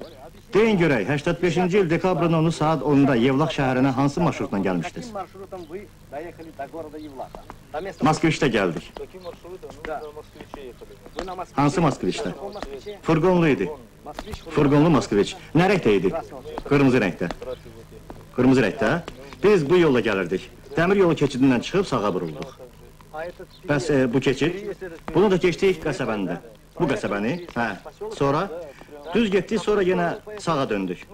Deyin görək, 85-ci il dekabrın 10-u saat 10-da Yevlax şəhərinə hansı marşrutla gəlmişdiniz? Moskviçdə gəldik. Hansı Moskviçdə? Furgonlu idi. Furgonlu Moskviç. Nə rəngdə idi? Qırmızı rəngdə. Qırmızı rəngdə? Biz bu yolla gəlirdik. Dəmir yolu keçidindən çıxıb sağa vurulduq. Bəs bu keçid? Bunu da keçdik qəsəbəndə. Bu qəsəbəni? Hə. Sonra? Düz getdik, sonra yenə sağa döndük.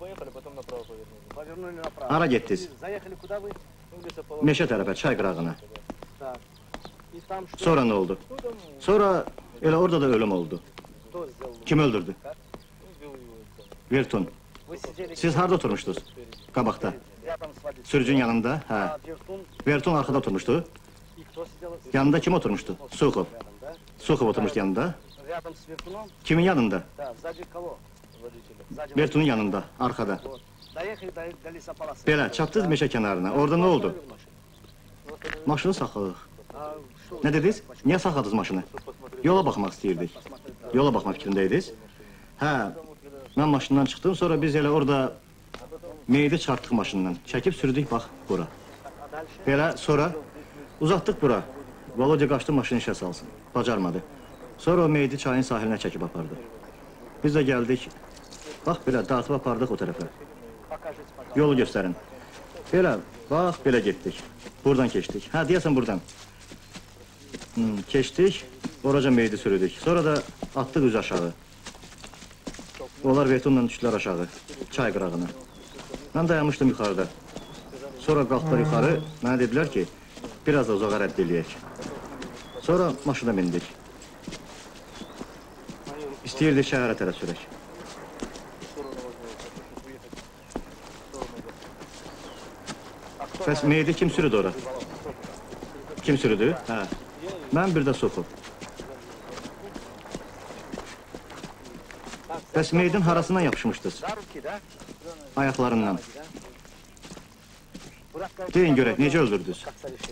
Hara getdiniz? Meşə tərəfə, çay qırağına. Sonra nə oldu? Sonra elə orada da ölüm oldu. Kim öldürdü? Vertun. Siz harada oturmuşdunuz? Qabaqda. Sürücün yanında? Hə. Vertun arxada oturmuşdu. Yanında kim oturmuşdu? Suxov. Suxov oturmuşdu yanında. Kimin yanında? Vertun'un yanında, arkada. Belə, çapdınız meşə kənarına. Orada nə oldu? Maşını saxladıq. Nə dediniz? Niyə saxladınız maşını? Yola baxmaq istəyirdik. Yola baxmaq fikrindəydiniz? Hə, mən maşından çıxdım, sonra biz elə orada meyidi çıxartdıq maşından. Çəkib sürdük, bax, bura. Belə, sonra uzatdıq bura. Volodya qaçdı, maşını işə salsın. Bacarmadı. Sonra o meyidi çayın sahilinə çəkib apardı. Biz də gəldik. Bax, belə, dağıtıb apardıq o tərəfə. Yolu göstərin. Belə, bax, belə getdik. Buradan keçdik. Hə, deyəsən buradan. Keçdik, oraca meyidi sürüdük. Sonra da atdıq üz aşağı. Onlar Vertun'la düşdülər aşağı, çay qırağına. Mən dayanmışdım yuxarıda. Sonra qalxdılar yuxarı, mənə dedilər ki, biraz da uzağa rədd eləyək. Sonra maşına bindik. İstəyirdik şəhərə tərəf sürək. Bəs meyidi kim sürüdü ora? Kim sürüdü? Hə. Mən bir də Suxov. Bəs meydin harasından yapışmışdınız? Ayaqlarından. Deyin görək, necə öldürdünüz?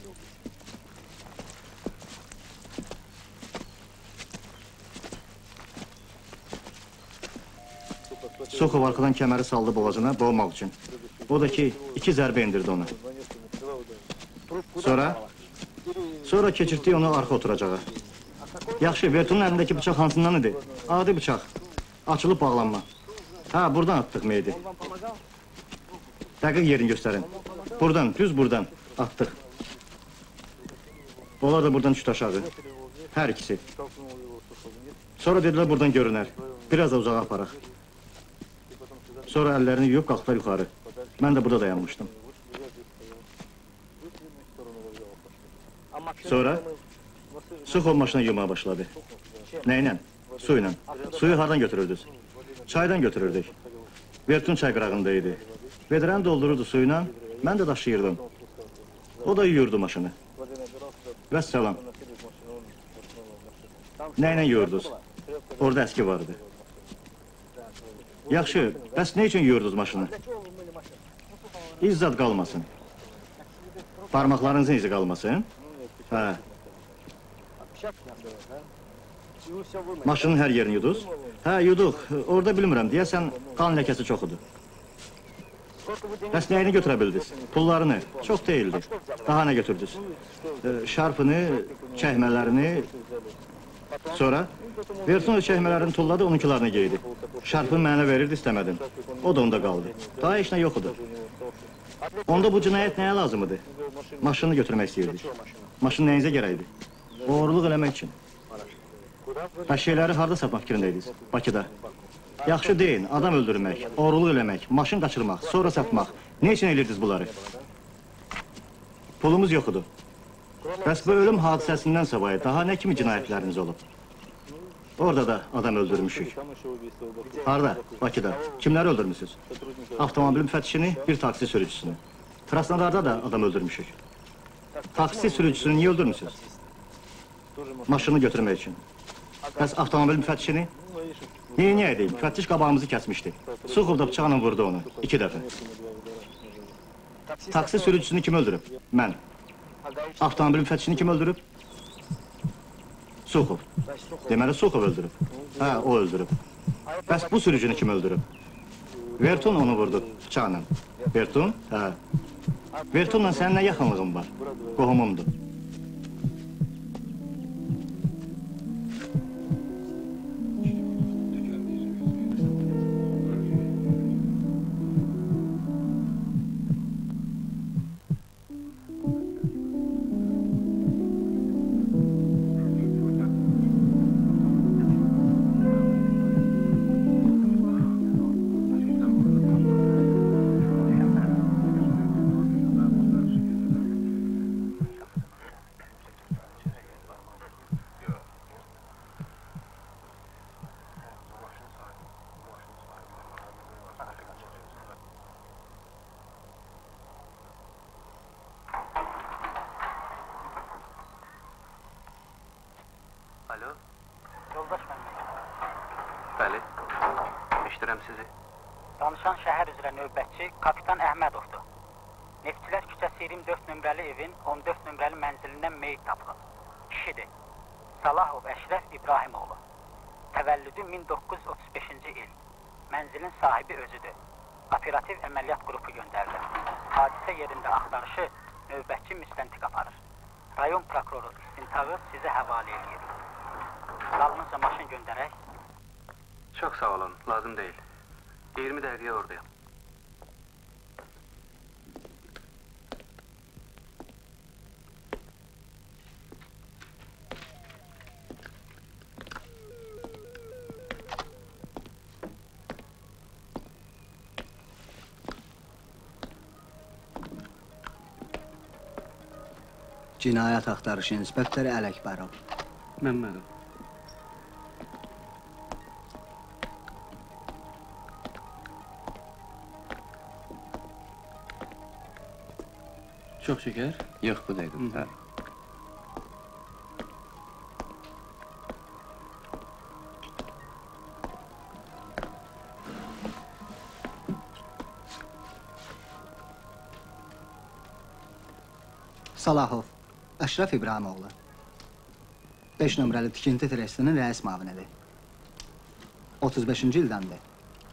Suxov arxadan kəməri saldı boğazına, boğmaq üçün. O da ki, 2 zərbə indirdi onu. Sonra? Sonra keçirtdik onu arxa oturacağa. Yaxşı, Vertun'un əlindəki bıçaq hansından idi? Adi bıçaq. Açılıb bağlanma. Hə, buradan atdıq meyidi. Dəqiq yerini göstərin. Buradan, düz buradan atdıq. Onlar da buradan düşdü aşağı. Hər ikisi. Sonra dedilər buradan görünər. Biraz da uzağa aparaq. Sonra əllərini yuyub qalxdılar yuxarı. Mən də burada dayanmışdım. Sonra Suxov maşına yumaya başladı. Nəylə? Su ilə. Suyu hardan götürürdünüz? Çaydan götürürdük. Vertun çay qırağında idi. Vedrəni doldururdu suyla, mən də daşıyırdım. O da yuyurdu maşını. Vəssalam. Nəylə yuyurdunuz? Orada əski vardı. Yaxşı, bəs nə üçün yuyurdunuz maşını? İzzat qalmasın. Parmaqlarınızın izi qalmasın? Hə. Maşının hər yerini yuduz? Hə, yuduq. Orada bilmirəm, deyəsən qan ləkəsi çox idi. Bəs nəyini götürə bildiniz? Pullarını? Çox deyildi. Daha nə götürdünüz? Şarfını, çəkmələrini... Sonra? Vertun öz çəkmələrini tulladı, onunkilarını geydi. Şarfını mənə verirdi, istəmədim. O da onda qaldı. Daha heç nə yox idi. Onda bu cinayət nəyə lazım idi? Maşını götürmək istəyirdik. Maşın nəyinizə gərəkdir? Oğurluq eləmək üçün. Bəs şeyləri harada satmaq fikrindəydiniz? Bakıda. Yaxşı deyin, adam öldürmək, oğurluq eləmək, maşın qaçırmaq, sonra satmaq. Ne üçün eləyirdiniz bunları? Pulumuz yox idi. Bəs bu ölüm hadisəsindən savayı daha nə kimi cinayətləriniz olub? Orada da adam öldürmüşük. Harada? Bakıda. Kimləri öldürmüşsünüz? Avtomobil müfəttişini, bir taksi sürücüsünü. Krasnodarda da adam öldürmüşük. Taksi sürücüsünü niyə öldürmüşsünüz? Maşını götürmək üçün. Bəs avtomobil müfəttişini? Niyə edeyim? Müfəttiş qabağımızı kəsmişdi. Suxov da bıçaqla vurdu onu, 2 dəfə. Taksi sürücüsünü kim öldürüb? Mən. Avtomobil müfəttişini kim öldürüb? Suxov. Deməli Suxov öldürüb. Hə, o öldürüb. Bəs bu sürücünü kim öldürüb? Vertun onu vurdu bıçaqla. Vertun? Hə. Vertunla sənin nə yaxınlığın var? Qohumumdur. Alo, Yoldaş mənim. bəli, eşidirəm sizi. Danışan şəhər üzrə növbətçi Kapitan Əhmədovdur. Neftçilər küçəsi 24 nömrəli evin 14 nömrəli mənzilindən meyit tapılıb. Kişidir. Salahov Əşrəf İbrahimoğlu. Təvəllüdü 1935-ci il. Mənzilin sahibi özüdür. Operativ əməliyyat qrupu göndərilir. Hadisə yerində axtarışı növbətçi müstəntiq aparır. Rayon prokuroru istintağı sizə həvalə edir. Dalınızca maşın göndərək. Çox sağ olun, lazım deyil. 20 dəqiqəyə oradayım. Cinayət axtarışı inspektoru Ələkbərov. Məmmədim. Çox şeker? Yox, bu dəqiqə. Hə. Salahov, Əşrəf İbrahimoğlu. 5 nömrəli tikinti trestinin rəis mavinidir. 35-ci ildəndir.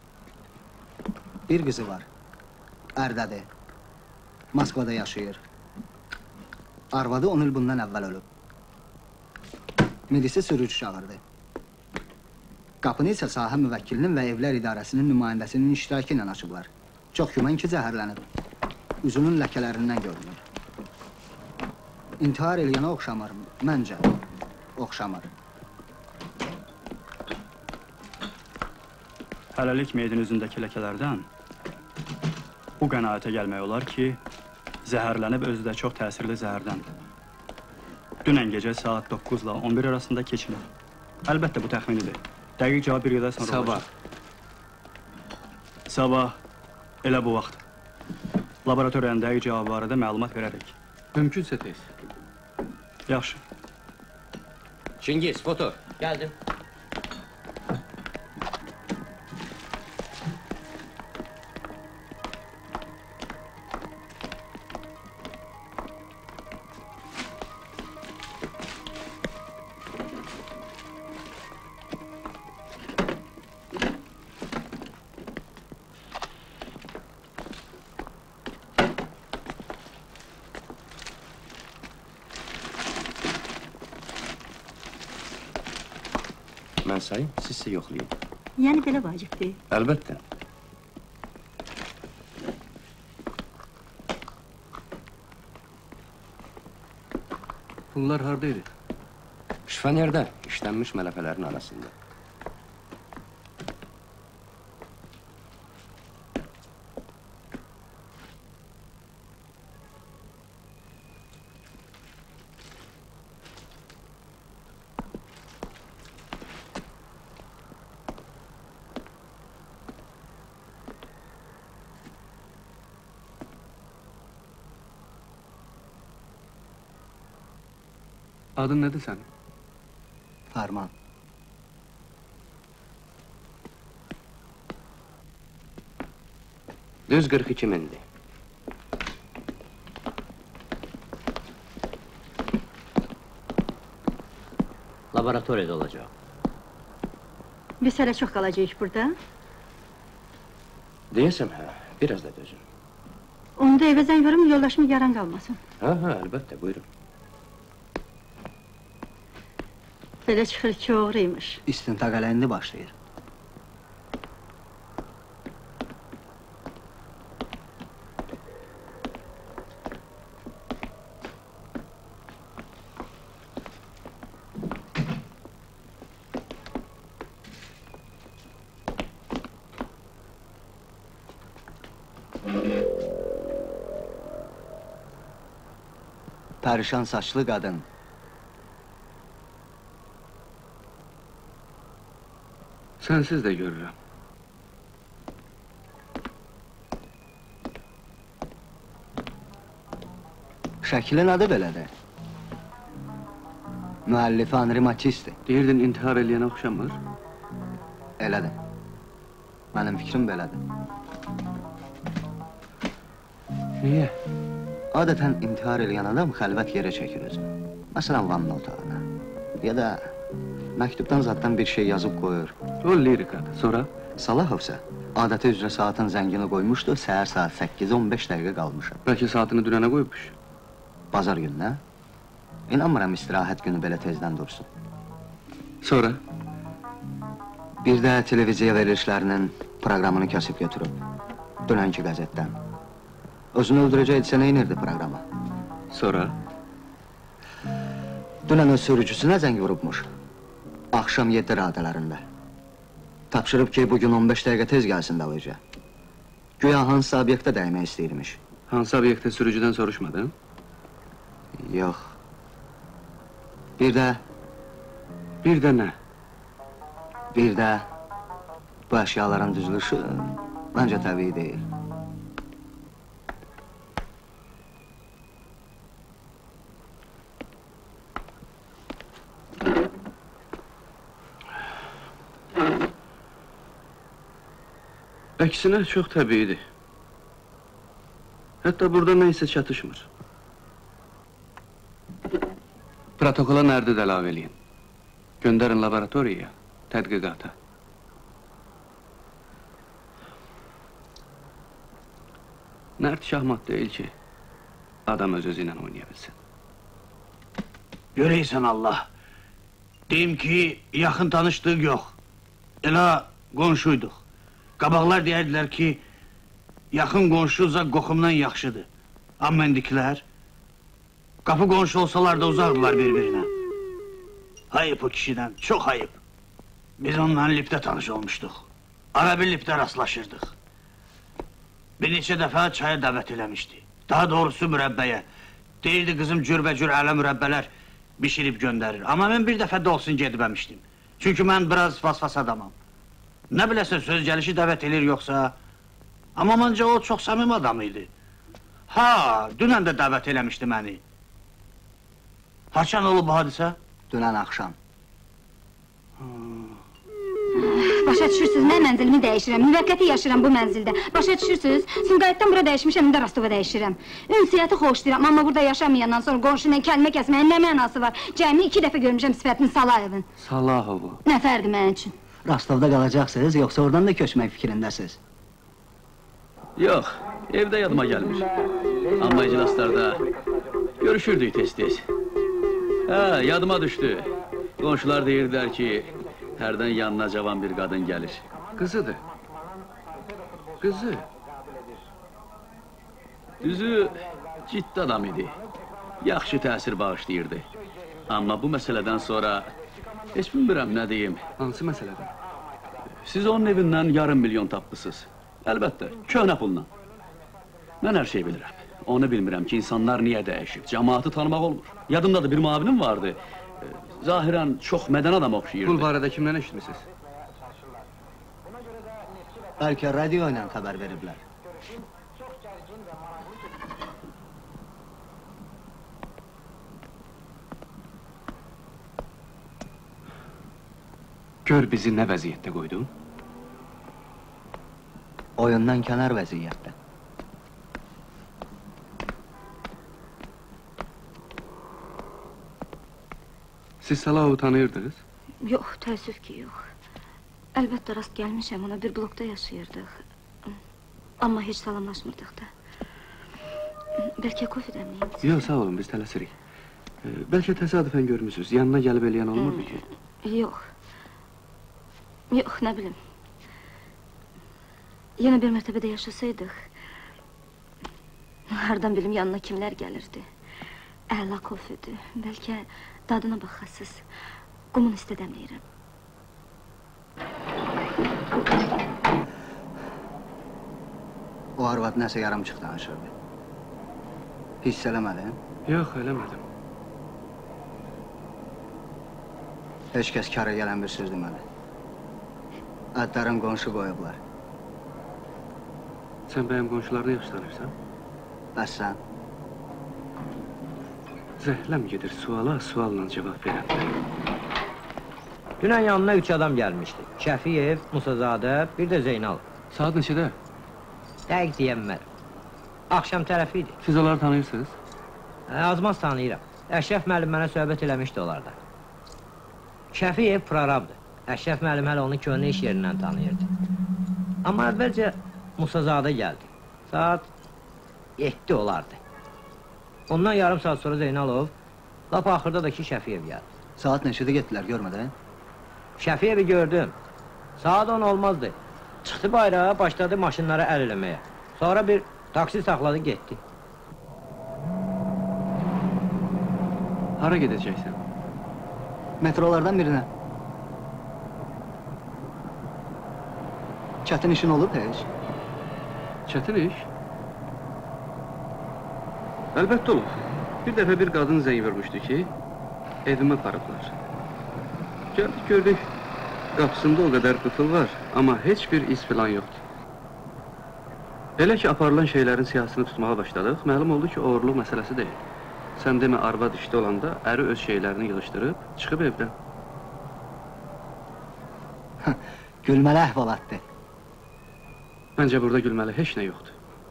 Bir qızı var. Ərdədir. Moskvada yaşayır. Arvadı 10 il bundan əvvəl ölüb. Milisi sürücü çağırdı. Qapını isə sahə müvəkkilinin və evlər idarəsinin nümayəndəsinin iştirakı ilə açıblar. Çox güman ki, zəhərlənib. Üzünün ləkələrindən görünür. İntihar eləyənə oxşamır, məncə. Oxşamır. Hələlik meydin üzündəki ləkələrdən bu qənaətə gəlmək olar ki, zəhərlənib özü də çox təsirli zəhərdən. Dünən gecə saat 9 ilə 11 arasında keçinib. Əlbəttə bu təxminidir. Dəqiq cavab bir qədər sonra olacaq. Sabah elə bu vaxt. Laboratoriyanın dəqiq cavabı barədə məlumat verərik. Mümkünsə tez. Yaxşı. Çingiz, foto. Geldim. Mən sayım, sizsə yoxlayın. Yəni belə vacibdir. Əlbəttə. Bunlar hardaydı? Şifanerdə, işlənmiş mələfələrin arasında. Adın nədir sənin? Fərman. Düz 42 mindir. Laboratoriyada olacaq. Biz hələ çox qalacağıq burada. Deyəsəm hə, biraz da dözün. Onda evə zəng verim, yoldaşım yaran qalmasın. Ha, əlbəttə, buyurun. Belə çıxır ki, oğruymuş. İstintaq hələ indi başlayır. Pərişan saçlı qadın. Sənsiz də görürəm. Şəkli nədir belədir? Müəllifi Henri Matisse-dir. Deyirdin intihar eləyənə oxşamır. Elədir. Mənim fikrim belədir. Niyə? Adətən intihar eləyən adam xəlvət yerə çəkir özünü. Məsələn, vanna otağına. Ya da məktubdan zaddan bir şey yazıb qoyur. O lirikadır. Sonra? Salahovsa, adəti üzrə saatın zəngini qoymuşdu, səhər saat 8-ə 15 dəqiqə qalmışam. Bəlkə saatını dünənə qoymuş. Bazar gününə. İnanmıram istirahət günü belə tezdən dursun. Sonra? Bir də televiziya verilişlərinin proqramını kəsib götürüb. Dünənki qəzetdən. Özünü öldürəcəkdirsə nə inirdi proqrama? Sonra? Dünən öz sürücüsünə zəng vurubmuş. Axşam 7 radələrində. Tapşırıb ki, bugün 15 dəqiqə tez gəlsin davıca. Güya hansısa obyektə dəymək istəyirmiş. Hansı obyektə sürücüdən soruşmadın? Yox. Bir də Bir də nə? bu əşyaların düzülüşü məncə təbii deyil. Əksinə çox təbiidir. Hətta burada nə isə çatışmır. Protokola nərdi də əlavə eləyin. Göndərin laboratoriyaya, tədqiqata. Nərd şahmat deyil ki, adam öz-özü ilə oynaya bilsin. Görəysən Allah. Deyim ki, yaxın tanışdıq yox. Elə qonşuyduq. Qabaqlar deyərdilər ki, yaxın qonşu uzaq qoxumdan yaxşıdır. Amma indikilər, qapı qonşu olsalar da uzaqdılar bir-birinə. Hayıb o kişidən, çox hayıb. Biz onunla lifdə tanış olmuşduq. Ara bir lifdə rastlaşırdıq. Bir neçə dəfə çaya dəvət eləmişdi. Daha doğrusu mürəbbəyə. Deyildi qızım cürbəcür ələ mürəbbələr bişirib göndərir. Amma mən bir dəfə də olsun gedməmişdim. Çünki mən biraz fasfas adamam. Nə biləsən söz gəlişi dəvət edir yoxsa? Amma məncə o çox səmimi adam idi. Ha, dünən də dəvət eləmişdi məni. Haçan olub hadisə? Dünən axşam. Başa düşürsünüz, mən mənzilimi dəyişirəm, müvəqqəti yaşayıram bu mənzildə. Başa düşürsünüz, Sumqayıtdan bura dəyişmişəm, indi Rostova dəyişirəm. Ünsiyyəti xoşlayıram, amma burada yaşamayandan sonra qonşu ilə kəlmə kəsməyin nə mənası var? Cəmi 2 dəfə görmüşəm sifətini Salayevin. Salahovu. Nə fərqi mənim üçün? Rostovda qalacaqsınız, yoxsa oradan da köçmək fikrindəsiz? Yox, evdə yadıma gəlmir. Amma iclaslarda görüşürdük tez-tez. Hə, yadıma düşdü. Qonşular deyirdilər ki, hərdən yanına cavan bir qadın gəlir. Qızıdır. Qızı. Düzü, ciddi adam idi. Yaxşı təsir bağışlayırdı. Amma bu məsələdən sonra heç bilmirəm nə deyim. Hansı məsələdən? Siz onun evindən yarım milyon tapdısınız. Əlbəttə, köhnə pulla. Mən hər şey bilirəm. Onu bilmirəm ki, insanlar niyə dəyişib, cəmaatı tanımaq olmur. Yadımdadır, bir muavinim vardı. Zahirən çox mədən adam oxşayırdı. Pul barədə kimdən eşitmişsiniz? Bəlkə radio ilə xəbər veriblər. Gör bizi nə vəziyyətdə qoydun? Oyundan kənar vəziyyətdə. Siz Salahovu tanıyırdınız? Yox, təəssüf ki, yox. Əlbəttə rast gəlmişəm, ona bir blokda yaşayırdıq. Amma heç salamlaşmırdıq da. Bəlkə kofe dəmləyim? Yox, sağ olun, biz tələsirik. Bəlkə təsadüfən görmüsünüz, yanına gəlib eləyən olmurdu ki? Yox. Yox, nə bilim. Yenə bir mərtəbədə yaşasaydıq, hardan bilim yanına kimlər gəlirdi? Əla kofedir, bəlkə dadına baxasız. Qumun üstə dəmləyirəm. O arvad nəsə yarımçıq danışırdı. Hiss eləmədin? Yox, eləmədim. Heç kəs kara gələn bir söz demədi. Adların qonşu qoyublar. Sən bəyəm qonşularını yaxşı tanırsan? Bəs sən? Zəhləm gedir suala, sualla cavab verəm. Dünən yanına 3 adam gəlmişdi. Şəfiyev, Musazadə, bir də Zeynal. Saat neçədə? Dəqiq deyəmmərəm. Axşam tərəfi idi. Siz onları tanıyırsınız? Azmaz tanıyıram. Əşrəf müəllim mənə söhbət eləmişdi onlarda. Şəfiyev prorabdır. Əşrəf müəllim hələ onu köhnə iş yerindən tanıyırdı. Amma əvvəlcə Musazadə gəldi. Saat 7 olardı. Ondan yarım saat sonra Zeynalov, lap axırda da ki Şəfiyev gəldi. Saat neçədə getdilər, görmədin? Şəfiyevi gördüm. Saat 10 olmazdı. Çıxdı bayrağa, başladı maşınlara əl eləməyə. Sonra bir taksi saxladı, getdi. Hara gedəcəksən? Metrolardan birinə. Çətin işin olub heç? Çətin iş? Əlbəttə olub. Bir dəfə bir qadın zəng vermişdi ki, evimə aparıblar. Gəldik, gördük. Qapısında o qədər qıfıl var, amma heç bir iz filan yoxdur. Elə ki, aparılan şeylərin siyasını tutmağa başladıq, məlum oldu ki, oğurluq məsələsi deyil. Sən demə, arvad işdə olanda əri öz şeylərini yığışdırıb, çıxıb evdən. Gülməli əhvalatdır. Məncə, burada gülməli heç nə yoxdur.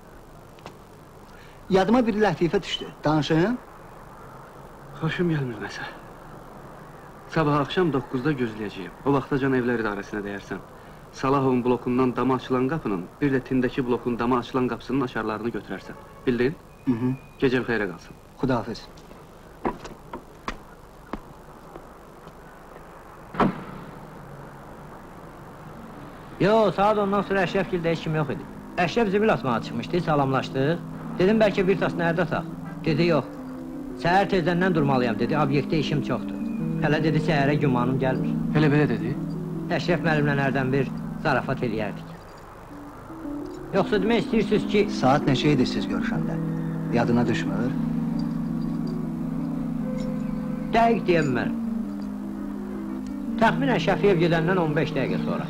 Yadıma bir lətifə düşdü. Danışın. Xoşum gəlmir nəsə. Sabah axşam 9-da gözləyəcəyim. O vaxtacan evlər idarəsinə dəyərsən. Salahovun blokundan dama açılan qapının, bir də tindəki blokun dama açılan qapısının açarlarını götürərsən. Bildin? Gecən xeyrə qalsın. Xudahafiz. Yo, saat ondan sonra Əşrəfgildə heç kim yox idi. Əşrəf zibil atmağa çıxmışdı, salamlaşdıq. Dedim, bəlkə bir tas nərdə ataq. Dedi, yox. Səhər tezdəndən durmalıyam, dedi, obyektdə işim çoxdur. Hələ dedi, səhərə gümanım gəlmir. Elə belə dedi? Əşrəf müəllimlə nərdən bir zarafat eləyərdik. Yoxsa demək istəyirsiniz ki... Saat neçə idi siz görüşəndə? Yadına düşmür? Dəqiq deyəm mən. Təxminən Şəfiyev gedəndən 15 dəqiqə sonra.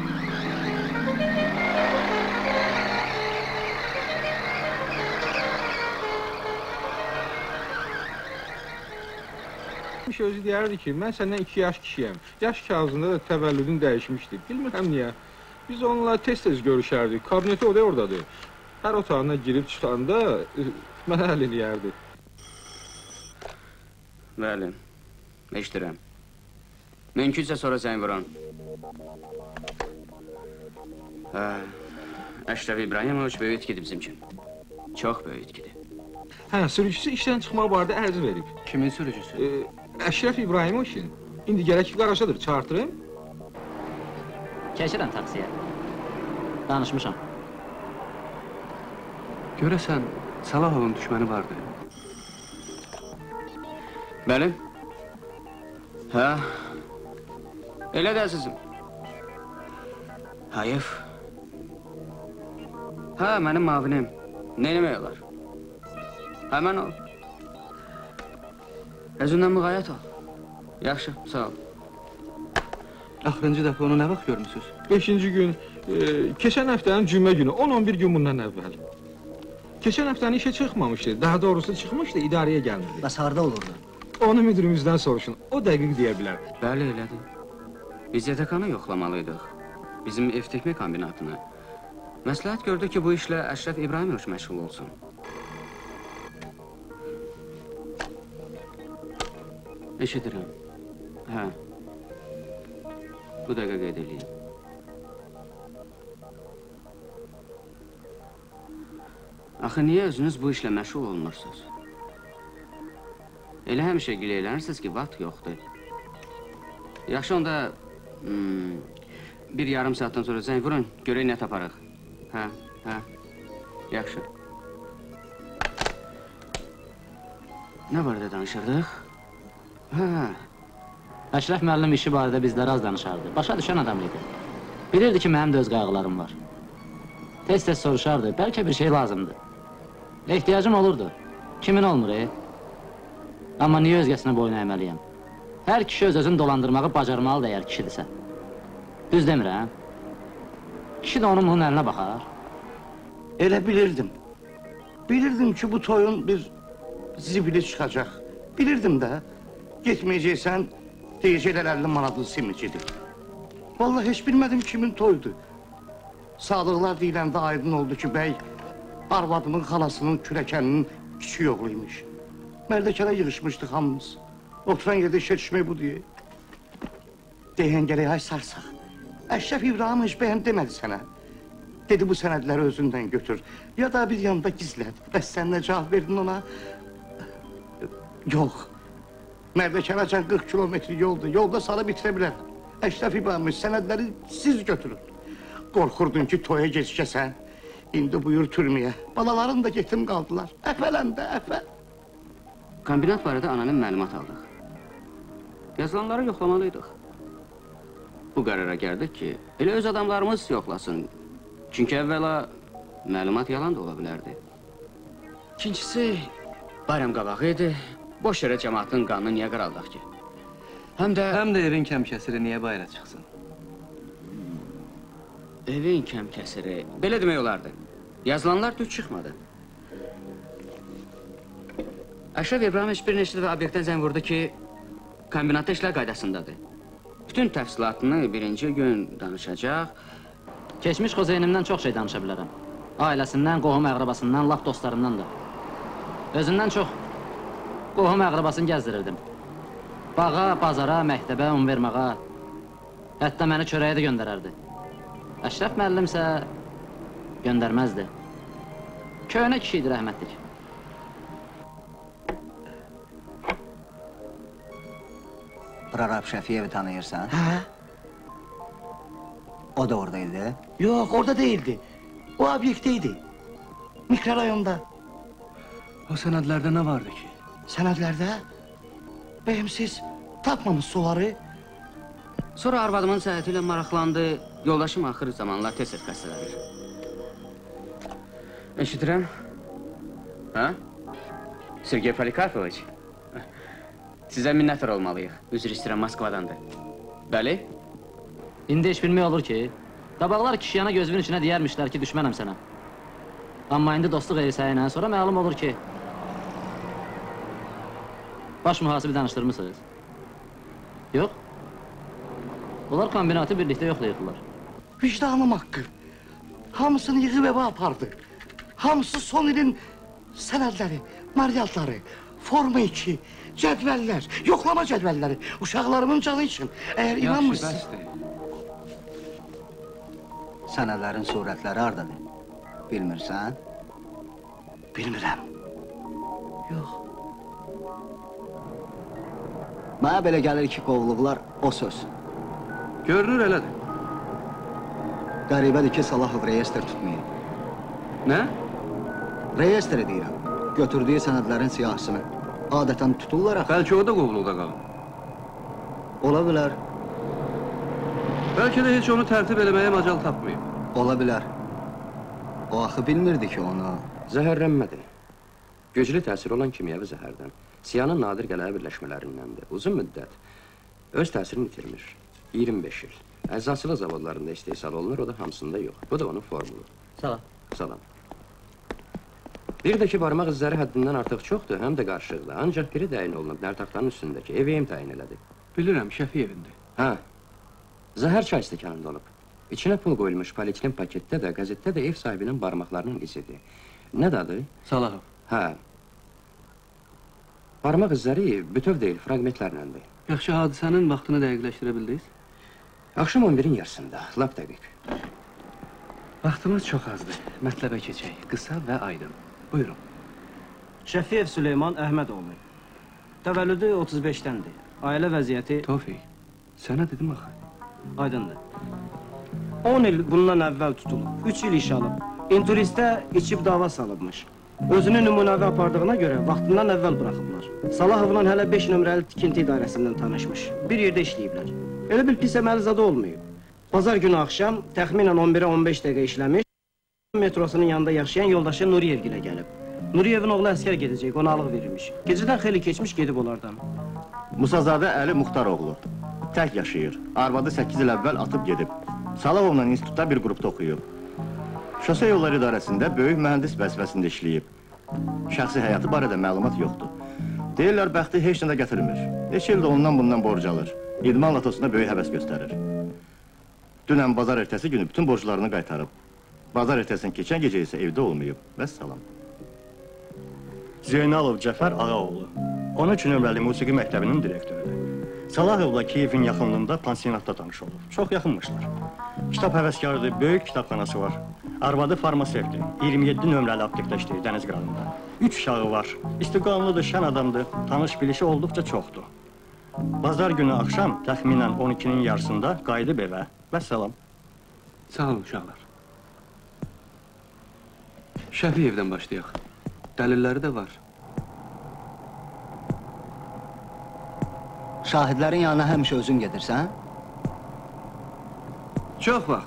Özü deyərdi ki, mən səndən 2 yaş kişiyəm. Yaş kağızında da təvəllüdün dəyişmişdi. Bilmirəm niyə. Biz onunla tez-tez görüşərdik. Kabineti o da oradadır. Hər otağına girib çıxanda mənə əl eləyərdi. Bəli, eşidirəm. Mümkünsə sonra zəng vuran. Əşrəf İbrahimoviç böyük itkidir bizim üçün. Çox böyük itkidir. Hə, sürücüsü işdən çıxmaq barədə ərz verib. Kimin sürücüsü? Əşrəf İbrahimoviçin. İndi gərək ki, qaraşadır, çağırtırım. Keçirəm taksiyə. Danışmışam. Görəsən, Salahovun düşməni vardı. Bəli. Hə. Elə də əzizim. Hayif. Hə, mənim mavinim. Neyləmək olar? Həmən ol. Özündən müğayət ol. Yaxşı, sağ ol. Axırıncı dəfə onu nə vaxt görmüsünüz? 5-ci gün, keçən həftənin cümə günü, 10-11 gün bundan əvvəl. Keçən həftəni işə çıxmamışdı, daha doğrusu çıxmışdı, idarəyə gəlmirdi. Bəs harda olurdu? Onu müdürümüzdən soruşun, o dəqiq deyə bilər. Bəli, elədir. Biz YTK-nı yoxlamalıydıq. Bizim ev tekmik kombinatını. Məsləhət gördük ki, bu işlə Əşrəf İbrahimoviç məşğul olsun. Eşidirəm. Hə. Bu dəqiqə qeyd edeyim. Axı, niyə özünüz bu işlə məşğul olmursunuz? Elə həmişə giləylənirsiniz ki, vaxt yoxdur. Yaxşı, onda bir yarım saatdan sonra zəng vurun, görək nə taparıq. Hə, yaxşı. Nə barədə danışırdıq? Əşrəf müəllim işi barədə bizlərə az danışardı. Başa düşən adam idi. Bilirdi ki, mənim də öz qayğılarım var. Tez-tez soruşardı, bəlkə bir şey lazımdır. Ehtiyacım olurdu. Kimin olmur, Amma niyə özgəsinə boyun əyməliyəm? Hər kişi öz-özünü dolandırmağı bacarmalıdır əgər kişidirsə. Düz demirəm? Kişi də onun bunun əlinə baxar. Elə bilirdim. Bilirdim ki, bu toyun bir zibili çıxacaq. Bilirdim də, getməyəcəksən, deyəcəklər 50 manatlı simicidir. Vallahi heç bilmədim kimin toyudur. Sadıqlar deyiləndə aydın oldu ki, bəy arvadımın xalasının kürəkəninin kiçik oğluymuş. Mərdəkənə yığışmışdıq hamımız. Oturan yerdə işə düşmək bu deyə. Deyən gələk, ay sarsaq. Əşrəf İbrahim heç bəyəm demədi sənə. Dedi, bu sənədləri özündən götür. Ya da bir yanında gizlət. Bəs sən nə cavab verdin ona? Yox. Mərdəkənəcən 40 kilometr yoldur. Yolda sarı bitirə bilər. Əşrəf İbrahim, sənədləri siz götürün. Qorxurdun ki, toya gecikəsən. İndi buyur türməyə. Balaların da getim qaldılar. Əfələndə, əfəl. Kombinat barədə anonim məlumat aldıq. Yazılanları yoxlamalıydıq. Bu qərara gəldik ki, elə öz adamlarımız yoxlasın. Çünki əvvəla məlumat yalan da ola bilərdi. İkincisi, bayram qabağı idi. Boş yerə cəmaatın qanını niyə qaraldaq ki? Həm də evin kəmkəsiri niyə bayra çıxsın? Evin kəmkəsiri, belə demək olardı. Yazılanlar düz çıxmadı. Əşrəf İbrahim heç bir neçə dəfə obyektdən zəng vurdu ki, kombinatda işlər qaydasındadır. Bütün təfsilatını birinci gün danışacaq. Keçmiş Xozeynimdən çox şey danışa bilərəm. Ailəsindən, qohum əqrabasından, lap dostlarından da. Özündən çox qohum əqrabasını gəzdirirdim. Bağa, bazara, məktəbə, un verməğa. Hətta məni çörəyə də göndərərdi. Əşrəf müəllimsə göndərməzdi. Köhnə kişi idi, rəhmətlik. Prorab Şəfiyevi tanıyırsan? Hə? O da oradaydı. Yox, orada değildi. O obyekteydi. Mikrorayonda. O sənədlərdə nə vardı ki? Sənədlərdə? Bəyəm siz tapmamışsınız onları? Sonra arvadımın səhəti ilə maraqlandı. Yoldaşım axır zamanlar tez xəstələnir. Eşidirəm. Hə? Sergey Polikarpoviç. Sizə minnətlər olmalıyıq. Üzr istəyirəm, Moskvadandır. Bəli? İndi heç bilmək olur ki, qabaqlar kişiyana gözümün içinə deyərmişlər ki, düşmənəm sənə. Amma indi dostluq eysəyinə sonra məlum olur ki, baş mühasibi danışdırmışsınız. Yox? Onlar kombinatı birlikdə yoxlayırdılar. Vicdanım haqqı. Hamısını yığıb evə apardı. Hamısı son ilin sənədləri, marialtları, forma 2, cədvəllər, yoxlama cədvəlləri, uşaqlarımın canı üçün. Əgər inanmışsınız... Sənədlərin surətləri hardadır? Bilmirsən? Bilmirəm. Yox. Mənə belə gəlir ki, qovluqlar o söz. Görünür elədir. Qəribədir ki, Salahov reyestr tutmayıb. Nə? Reyestri deyirəm. Götürdüyü sənədlərin siyahısını. Adətən tuturlar axı. Bəlkə o da qovluqda qalır. Ola bilər. Bəlkə də heç onu tərtib eləməyə macal tapmayıb. Ola bilər. O axı bilmirdi ki, onu... Zəhərlənmədir. Güclü təsir olan kimyəvi zəhərdən. Siyanın nadir qələyə birləşmələrindəndir. Uzun müddət öz təsirini itirmiş. 25 il. Əzasılı zavodlarında istehsal olunur, o da hamısında yox. Bu da onun formulu. Salam. Salam. Bir də ki, barmaq izləri həddindən artıq çoxdur, həm də qarşılıqlı. Ancaq biri təyin olunub, nərtaxtanın üstündəki. Evim təyin elədi. Bilirəm, Şəfi evində. Hə. Zəhər çay stəkanında olub. İçinə pul qoyulmuş polietilin paketdə də, qəzetdə də ev sahibinin barmaqlarının izidir. Nədir adı? Salahov. Hə. Barmaq izləri bütöv deyil, fraqmentlərləndir. Yaxşı, hadisənin vaxtını dəqiqləşdirə bildiniz? Axşam 11-in yarısında, lap dəqiq. Vaxtımız çox azdır. Mətləbə keçək. Qısa və aydın. Buyurun. Şəfiyev Süleyman Əhmədoğlu. Təvəllüdü 35-dəndir. Ailə vəziyyəti... Tofiq, sənə dedim axı. Aydındır. 10 il bundan əvvəl tutulub. 3 il iş alıb. İnturistə içib dava salıbmış. Özünü nümunəvi apardığına görə vaxtından əvvəl buraxıblar. Salahovla hələ 5 nömrəli tikinti idarəsindən tanışmış. Bir yerdə işləyiblər. Elə bir pis əməli zadı olmayıb. Bazar günü axşam təxminən 11-ə 15 dəqiqə işləmiş, metrosunun yanında yaşayan yoldaşı Nuriyev gilə gəlib. Nuriyevin oğlu əskər gedəcək, qonaqlıq verilmiş. Gecədən xeyli keçmiş gedib onlardan. Musazadə Əli Muxtaroğlu. Tək yaşayır. Arvadı 8 il əvvəl atıb gedib. Salahovla institutda bir qrupda oxuyub. Şose yolları idarəsində böyük mühəndis vəzifəsində işləyib. Şəxsi həyatı barədə məlumat yoxdur. Deyirlər, bəxti heç nə də gətirmir. Neçə ildə ondan bundan borc alır. İdman latosuna böyük həvəs göstərir. Dünən bazar ertəsi günü bütün borclarını qaytarıb. Bazar ertəsinin keçən gecə isə evdə olmayıb. Vəssalam. Zeynalov Cəfər Ağaoğlu. 13 nömrəli musiqi məktəbinin direktorudur. Salahovla Kiyevin yaxınlığında pansionatda tanış olub. Çox yaxınmışlar. Kitab həvəskarıdır, böyük kitabxanası var. Arvadı farmasevtdir. 27 nömrəli aptekdə işləyir dəniz qırağında. 3 uşağı var. İstiqamlıdır, şən adamdır. Tanış bilişi olduqca çoxdur. Bazar günü axşam təxminən 12-nin yarısında qayıdıb evə. Vəssalam. Sağ olun uşaqlar. Şəfiyevdən başlayaq. Dəlilləri də var. Şahidlərin yanına həmişə özün gedirsən? Çox vaxt.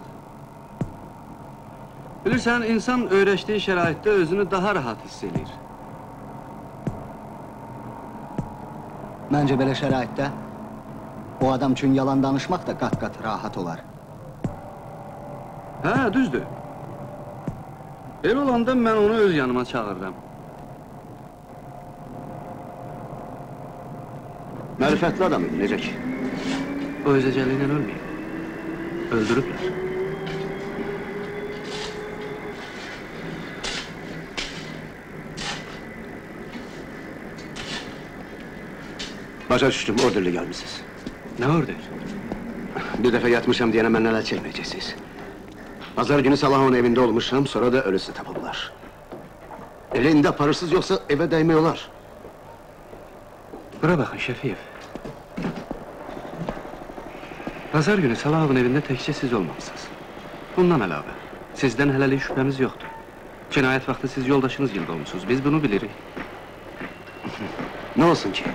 Bilirsən, insan öyrəşdiyi şəraitdə özünü daha rahat hiss edir. Məncə belə şəraitdə o adam üçün yalan danışmaq da qat-qat rahat olar. Hə, düzdür. Elə olanda mən onu öz yanıma çağırıram. Mərifətli adam idi, necə ki? O özəcəliyilə ölməyib. Öldürüblər. Başa düşdüm, orderli gəlmişsiniz. Nə order? Bir dəfə yatmışam deyənə məndən əl çəkməyəcəksiniz. Bazar günü Salahovun evində olmuşam, sonra da ölüsü tapıblar. Elə indi aparırsınız, yoxsa evə dəymək olar. Bura baxın, Şəfiyev. Bazar günü Salahovun evində təkcə siz olmamışsınız. Bundan əlavə, sizdən hələlik şübhəmiz yoxdur. Cinayət vaxtı siz yoldaşınız gibi olmuşsunuz, biz bunu bilirik. Nə olsun ki?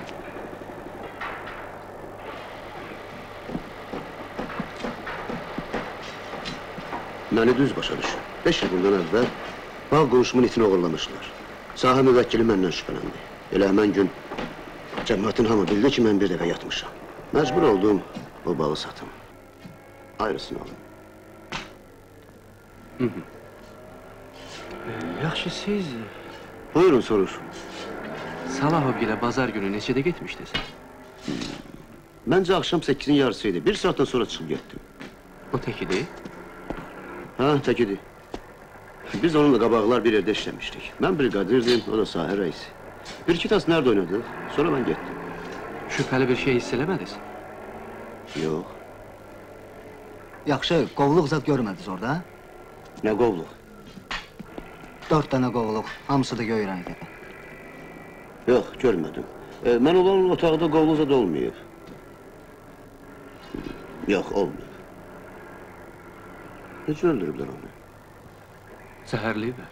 Məni düz başa düşün. 5 il bundan əvvəl bağ qonşumun itini oğurlamışlar. Sahə müvəkkili məndən şübhələndi. Elə həmən gün cəmiyyətin hamı bildi ki, mən bir dəfə yatmışam. Məcbur oldum o bağı satım. Ayrısını alım. Yaxşı, siz... Buyurun, sorur. Salahov ilə bazar günü neçədə getmişdiniz? Məncə axşam 8-in yarısıydı. 1 saatdan sonra çıxıb getdim. O təkidir? Hə, təkidir. Biz onunla qabaqlar bir yerdə işləmişdik. Mən brigadirdim, o da sahə rəisi. Bir-iki tas nerede oynadıq, sonra mən getdim. Şübhəli bir şey hiss eləmədiniz? Yox. Yaxşı, qovluq zad görmədiniz orada? Nə qovluq? 4 dənə qovluq, hamısı da göy rəngli. Yox, görmədim. Mən olan otaqda qovluq zad olmayıb. Yox, olmayıb. Necə öldürüblər onu? Zəhərliyiblər.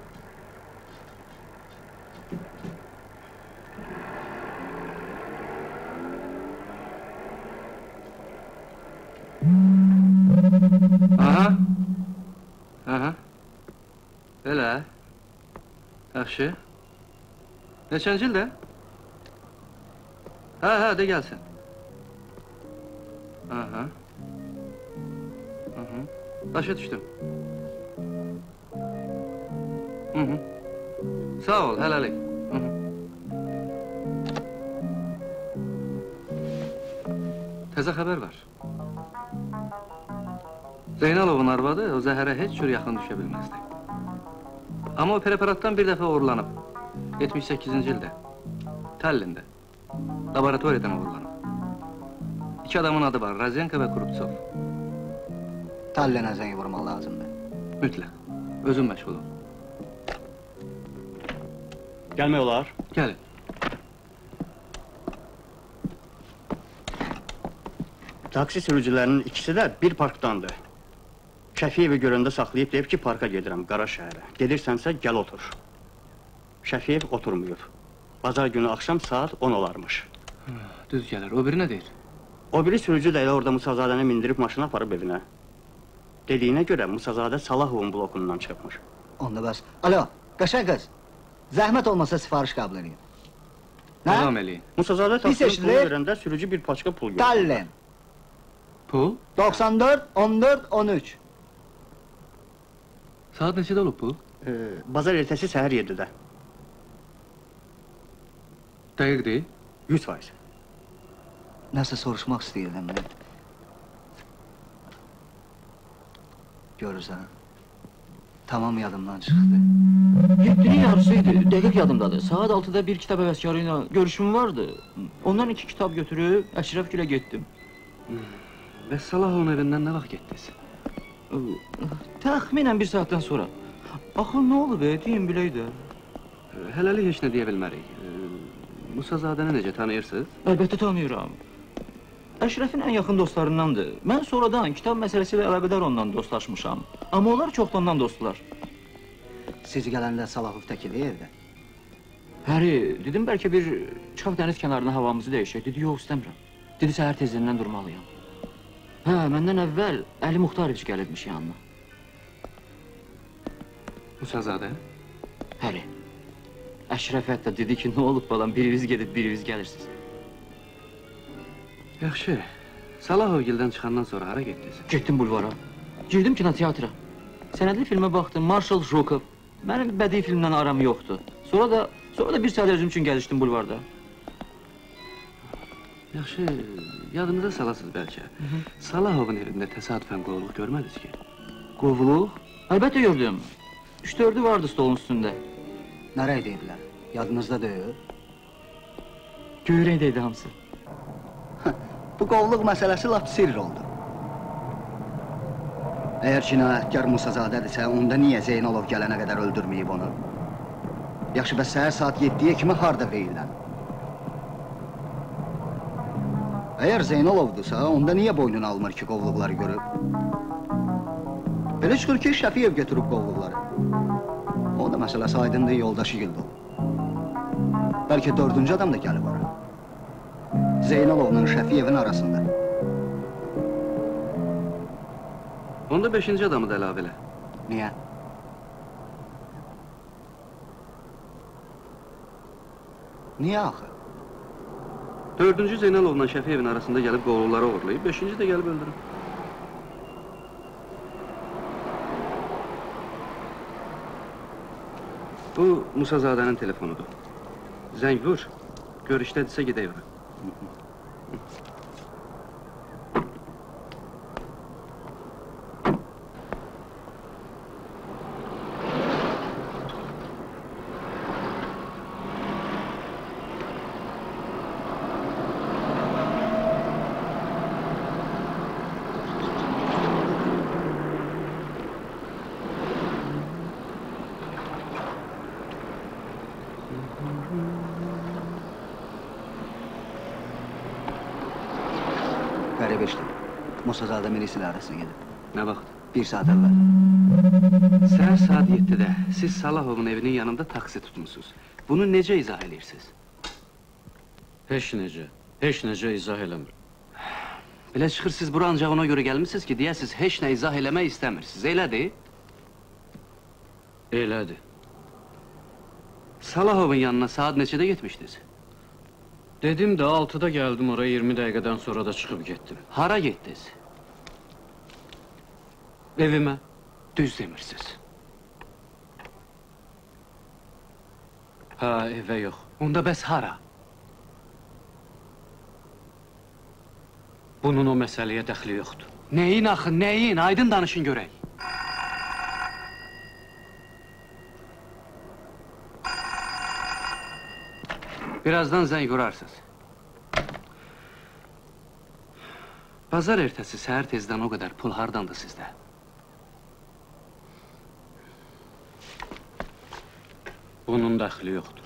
Aha. Aha. Elə. Yaxşı. Neçənci ildə? Hə, de gəlsin. Aha. Başa düşdüm. Sağ ol, hələlik. Təzə xəbər var. Zeynalovun arvadı o zəhərə heç cür yaxın düşə bilməzdi. Amma o preparatdan bir dəfə uğurlanıb. 78-ci ildə. Tallində. Laboratoriyadan uğurlanıb. 2 adamın adı var, Razenko və Kruptsov. Tallinə zəng vurmaq lazımdır. Mütləq. Özüm məşğul ol. Gəlmək olar. Gəlin. Taksi sürücülərinin ikisi də bir parkdandır. Şəfiyevi görəndə saxlayıb deyib ki, parka gedirəm, Qara şəhərə. Gedirsənsə, gəl otur. Şəfiyev oturmuyub. Bazar günü axşam saat 10 olarmış. Düz gəlir. O biri nə deyir? O biri sürücü də elə orada Musazadəni mindirib maşına aparıb evinə. Dediyinə görə Musazadə Salahovun blokundan çıxıbmış. Onda bəs. Alo, qəşəng qız. Zəhmət olmasa sifariş qəbul edin. Davam eləyin. Musazadə taksinin pulunu verəndə sürücü bir paçka pul gördü. Dallin. Pul? 94, 14, 13. Saat neçədə olub bu? Bazar ertəsi səhər 7-də. Dəqiqdir? 100%. Nəsə soruşmaq istəyirdim mən. Görürsən, tamam yadımdan çıxdı. 7-nin yarısıydı, dəqiq yadımdadır. Saat 6-da bir kitab həvəskarı ilə görüşüm vardı. Ondan 2 kitab götürüb Əşrəfgilə getdim. Bəs Salahovun evindən nə vaxt getdiniz? Təxminən 1 saatdan sonra. Axı nə olub, deyim bilək də. Hələlik heç nə deyə bilmərik. Musazadəni necə tanıyırsınız? Əlbəttə tanıyıram. Əşrəfin ən yaxın dostlarındandır. Mən sonradan kitab məsələsi ilə əlaqədar ondan dostlaşmışam. Amma onlar çoxdandan dostdular. Siz gələndə Salahov tək idi evdə. Həri, dedim bəlkə bir çıxaq dəniz kənarına havamızı dəyişək. Dedi, yox istəmirəm. Dedi, səhər tezindən durmalıyam. Hə, məndən əvvəl Əli Muxtaroviç gəlibmiş yanına. Musazadə? Həri. Əşrəf hətta dedi ki, nə olub balam, biriniz gedib, biriniz gəlirsiniz. Yaxşı. Salahovgildən çıxandan sonra hara getdiniz? Getdim bulvara. Girdim kinoteatra. Sənədli filmə baxdım, Marshall Jokov. Mənim bədii filmdən aram yoxdur. Sonra da bir saat özüm üçün gəlişdim bulvarda. Yaxşı, yadınıza salasınız bəlkə. Salahovun evində təsadüfən qovluq görmədiniz ki? Qovluq? Əlbəttə gördüm. 3-4'ü vardı stolun üstündə. Nərə idilər? Yadınızda deyil? Göyrəkdəydi hamısı. Bu qovluq məsələsi lap sirr oldu. Əgər cinayətkar Musazadədirsə, onda niyə Zeynalov gələnə qədər öldürməyib onu? Yaxşı, bəs səhər saat 7-yə kimi harda verirlər? Əgər Zeynalovdursa, onda niyə boynunu almır ki, qovluqları görüb? Belə çıxır ki, Şəfiyev götürüb qovluqları. O da məsələsi aydındır, yoldaşı gildi o. Bəlkə 4-cü adam da gəlib ora. Zeynalovla Şəfiyevin arasında. Onda 5-ci adamı da əlavə elə. Niyə? Niyə axı? 4-cü Zeynalovla Şəfiyevin arasında gəlib qovluqları uğurlayıb, 5-ci də gəlib öldürüb. Bu, Musazadənin telefonudur. Zəng vur, görüşdədirsə gedək ora. Qəribə işdir. Musazadə milis idarəsinə gedib. Nə vaxt? 1 saat əvvəl. Səhər saat 7-də siz Salahovun evinin yanında taksi tutmuşsunuz. Bunu necə izah edirsiniz? Heç necə izah eləmir. Belə çıxır, siz bura ancaq ona görə gəlmişsiniz ki, deyəsiz, heç nə izah eləmək istəmirsiniz, elədir? Elədir. Salahovun yanına saat neçədə getmişdiniz? Dedim də 6-da gəldim oraya, 20 dəqiqədən sonra da çıxıb getdim. Hara getdiniz? Evimə. Düz demirsiniz. Hə, evə yox. Onda bəs hara? Bunun o məsələyə dəxli yoxdur. Nəyin axı, nəyin? Aydın danışın görək. Birazdan zəng vurarsınız. Bazar ertəsi səhər tezdən o qədər pul hardandır sizdə? Bunun dəxli yoxdur.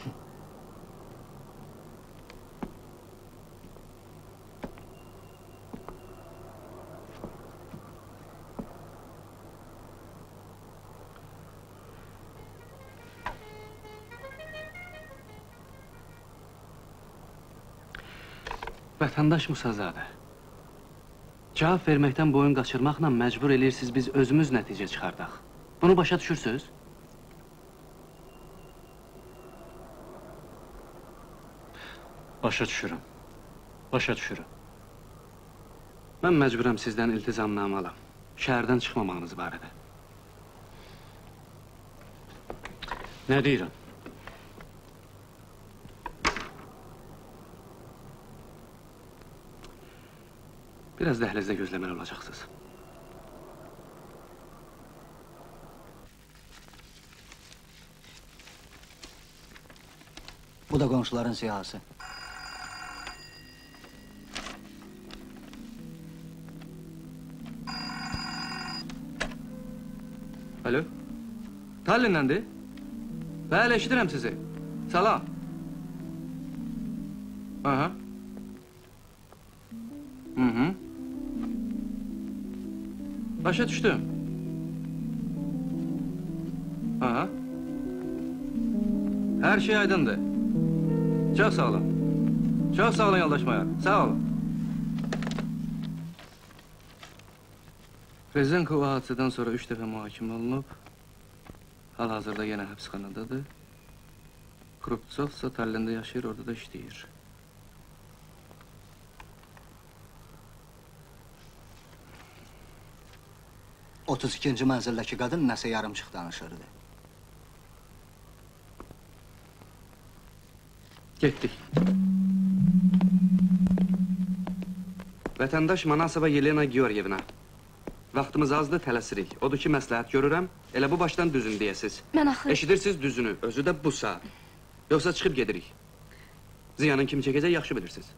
Vətəndaş Musazadə, cavab verməkdən boyun qaçırmaqla məcbur eləyirsiniz biz özümüz nəticə çıxardaq. Bunu başa düşürsünüz? Başa düşürəm. Başa düşürəm. Mən məcburam sizdən iltizamnamə alam. Şəhərdən çıxmamağınız barədə. Nə deyirəm? Biraz dəhlizdə gözləməli olacaqsınız. Bu da qonşuların siyahısı. Alo? Tallinnəndir? Bəli, eşidirəm sizi. Salam. Aha. Hı-hı. Başa düşdüm. Aha. Hər şey aydındır. Çox sağ olun. Çox sağ olun yoldaşmaya. Sağ olun. Rezenkov hadisədən sonra 3 dəfə mühakimə olunub. Hal-hazırda yenə həbsxanadadır. Kruptsov ise Tallinn'də yaşayır, orada da işləyir. ...32-ci mənzildəki qadın nəsə yarımçıq danışırdı. Getdik. Vətəndaş Manasova Yelena Georgievna. Vaxtımız azdır, tələsirik. Odur ki, məsləhət görürəm, elə bu başdan düzün deyəsiz. Mən axı... Eşidirsiniz düzünü, özü də bu saat. Yoxsa çıxıb gedirik. Ziyanın kim çəkəcək, yaxşı bilirsiniz.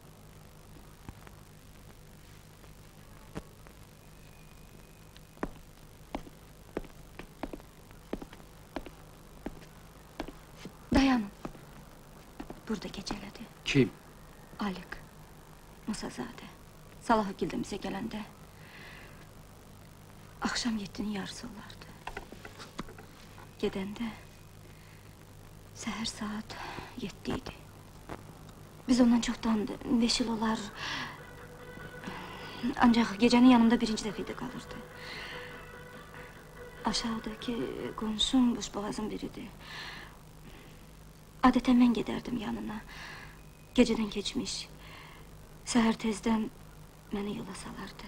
Dayanın. Burada gecələdi. Kim? Alik. Musazadə. Salahı gildimizə gələndə... Axşam 7'nin yarısı olardı. Gedəndə... Səhər saat 7 idi. Biz ondan çoxdan 5 il olar... Ancaq gecənin yanımda birinci dəfə idi qalırdı. Aşağıdakı qonşum boşboğazın biridir. Adətən mən gedərdim yanına. Gecədən keçmiş. Səhər tezdən məni yola salardı.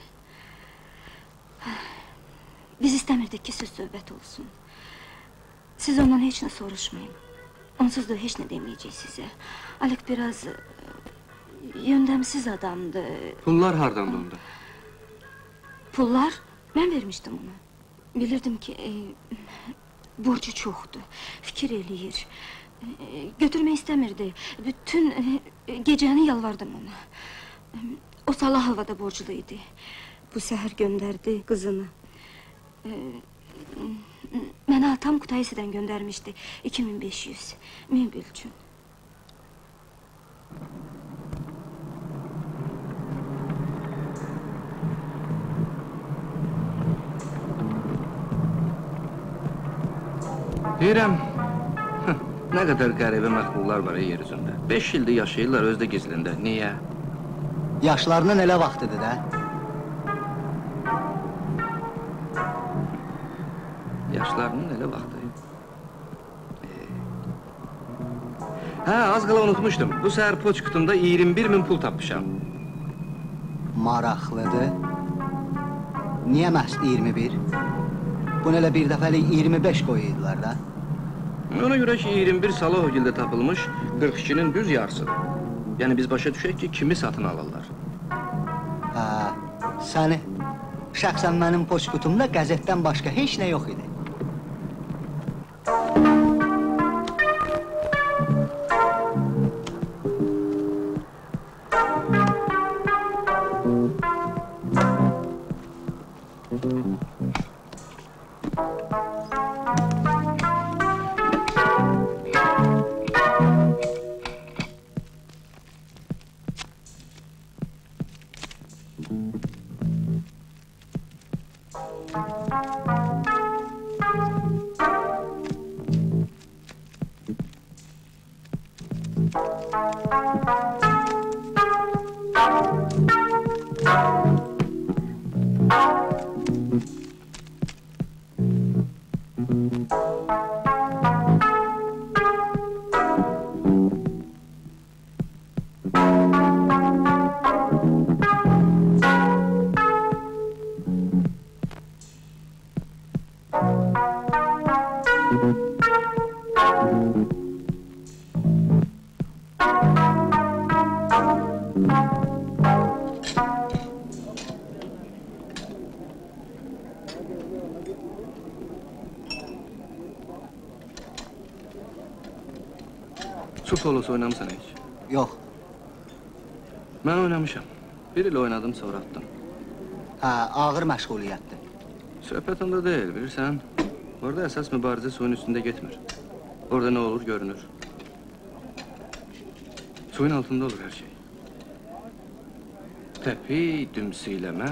Biz istəmirdik ki, söz-söhbət olsun. Siz ondan heç nə soruşmayın. Onsuz da heç nə deməyəcək sizə. Alik biraz... yöndəmsiz adamdı. Pullar hardandı onda? Pullar? Mən vermişdim ona. Bilirdim ki... borcu çoxdur. Fikir eləyir. Götürmək istəmirdi. Bütün gecəni yalvardım ona. O Salahova da borclu idi. Bu səhər göndərdi qızını. Mənə atam Kutaisidən göndərmişdi. 2500. Möbil üçün. Deyirəm, nə qədər qəribə məxlullar var yer üzündə. 5 ildir yaşayırlar özdə gizlində. Niyə? Yaşlarının elə vaxtıdır da. Yaşlarının elə vaxtı. Hə, az qala unutmuşdum. Bu səhər poç kutumda 21.000 pul tapmışam. Maraqlıdır. Niyə məhz 21? Bunu elə bir dəfəlik 25 qoyuydular da. Ona görə ki, 21 Salahovgildə tapılmış, 42'nin düz yarısıdır. Yəni biz başa düşək ki, kimi satın alırlar. Hə, səni. Şəxsən mənim poç kutumda qəzetdən başqa heç nə yox idi. Su polosu oynamısan hiç? Yox. Mən oynamışam. Bir il oynadım, sonra attım. Hə, ağır məşğuliyyətdir. Söhbət onda deyil, bilirsən. Orada əsas mübarizə suyun üstündə getmir. Orada nə olur, görünür. Suyun altında olur hər şey. Təpi, dümsüyləmə...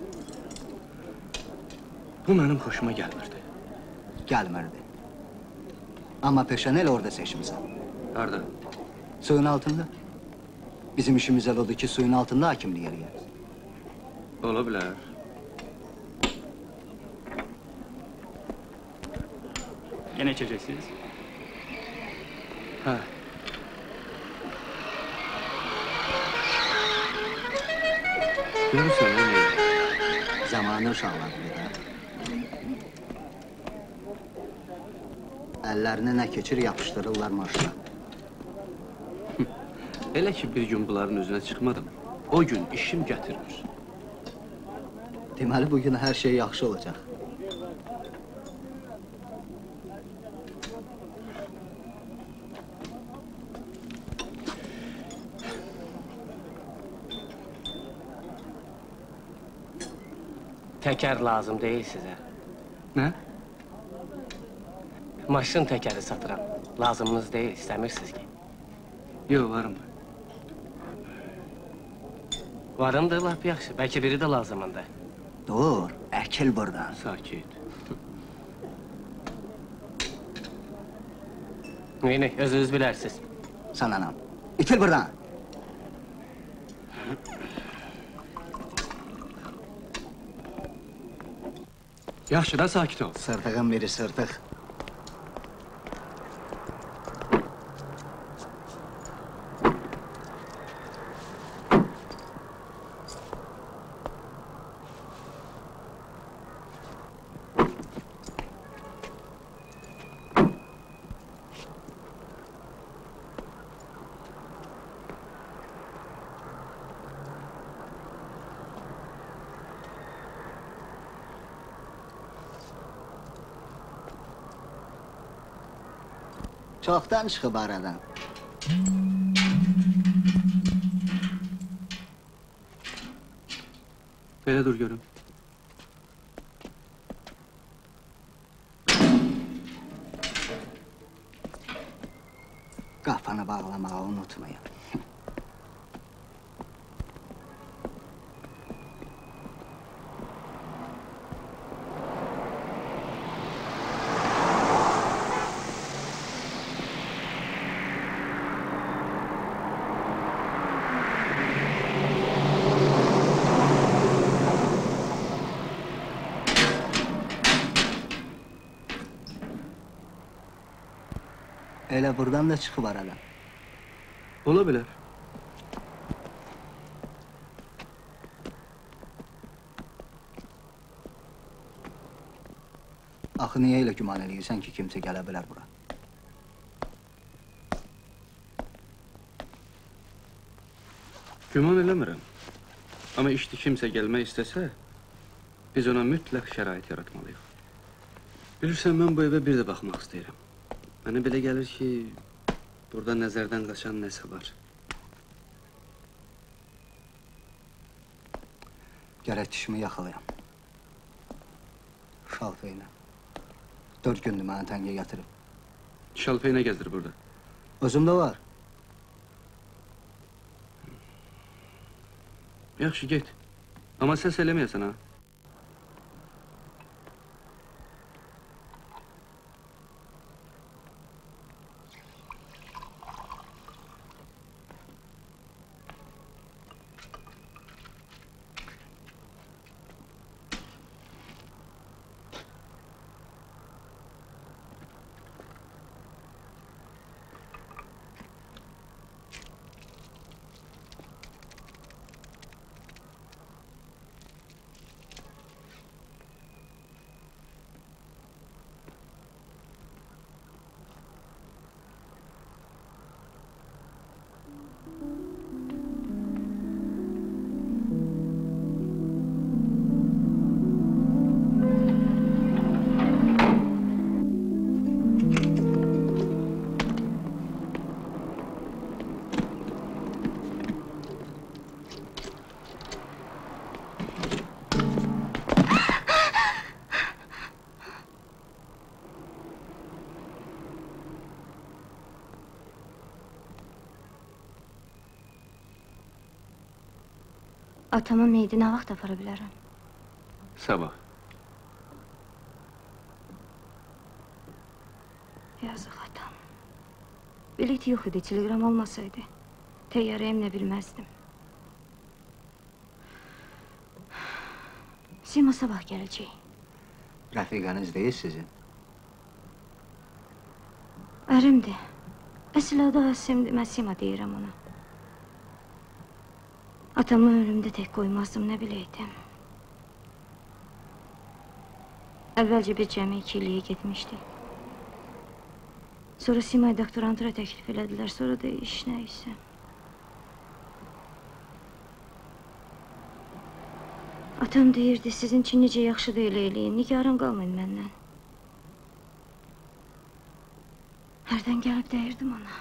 Bu mənim xoşuma gəlmirdi. Gəlmirdi. Amma peşəni elə orada seçmişsən. Harada? Suyun altında. Bizim işimiz el odur ki, suyun altında hakimlik eləyək. Ola bilər. Gene içeceksiniz. Hə. Görürsən, ne? Zamanı uşaqladı bir də. Əllərini nə keçir, yapışdırırlar maşına. Elə ki, bir gün bunların üzünə çıxmadım, o gün işim gətirmir. Deməli, bugün hər şey yaxşı olacaq. Təkər lazım deyil sizə. Nə? Maşın təkəri satıram. Lazımınız deyil, istəmirsiniz ki. Yox, varım. Varımdır, lap yaxşı. Bəlkə biri də lazımındır. Dur, əkil buradan. Sakit. Neyini, özünüz bilərsiniz. Sən anam. İtil buradan. Yaxşı da sakit ol. Sırtığın biri sırtıq. Çoxdan çıxıb aradan. Belə dur görüm. Qafanı bağlamağı unutmayın. Elə buradan da çıxıb aradan. Ola bilər. Axı niyə elə güman eləyirsən ki, kimsə gələ bilər bura? Güman eləmirəm. Amma işdə kimsə gəlmək istəsə, biz ona mütləq şərait yaratmalıyıq. Bilirsən, mən bu evə bir də baxmaq istəyirəm. Mənə belə gəlir ki, burada nəzərdən qaçan nəsə var. Gərək dişimi yaxalayam. Şalfə ilə. 4 gündür mənə təngə gətirib. Şalfə nə gəzdir burada? Özümdə var. Yaxşı, get. Amma səs eləməyəsən, ha? Atamı meydi nə vaxt apara bilərəm? Sabah. Yazıq atam. Bilet yox idi, telegram olmasaydı. Təyyarəyimlə bilməzdim. Sima sabah gələcək. Rəfiqəniz deyil sizin. Ərimdir. Əsl adı Asimdir, mən Sima deyirəm ona. Atamı ölümdə tək qoymazdım, nə biləydim. Əvvəlcə bir cəmi 2 iliyə getmişdik. Sonra Sima'yı doktorantura təklif elədilər, sonra da iş nəysə. Atam deyirdi, sizin üçün necə yaxşıdır elə eləyin, nigaran qalmayın məndən. Hərdən gəlib deyirdim ona.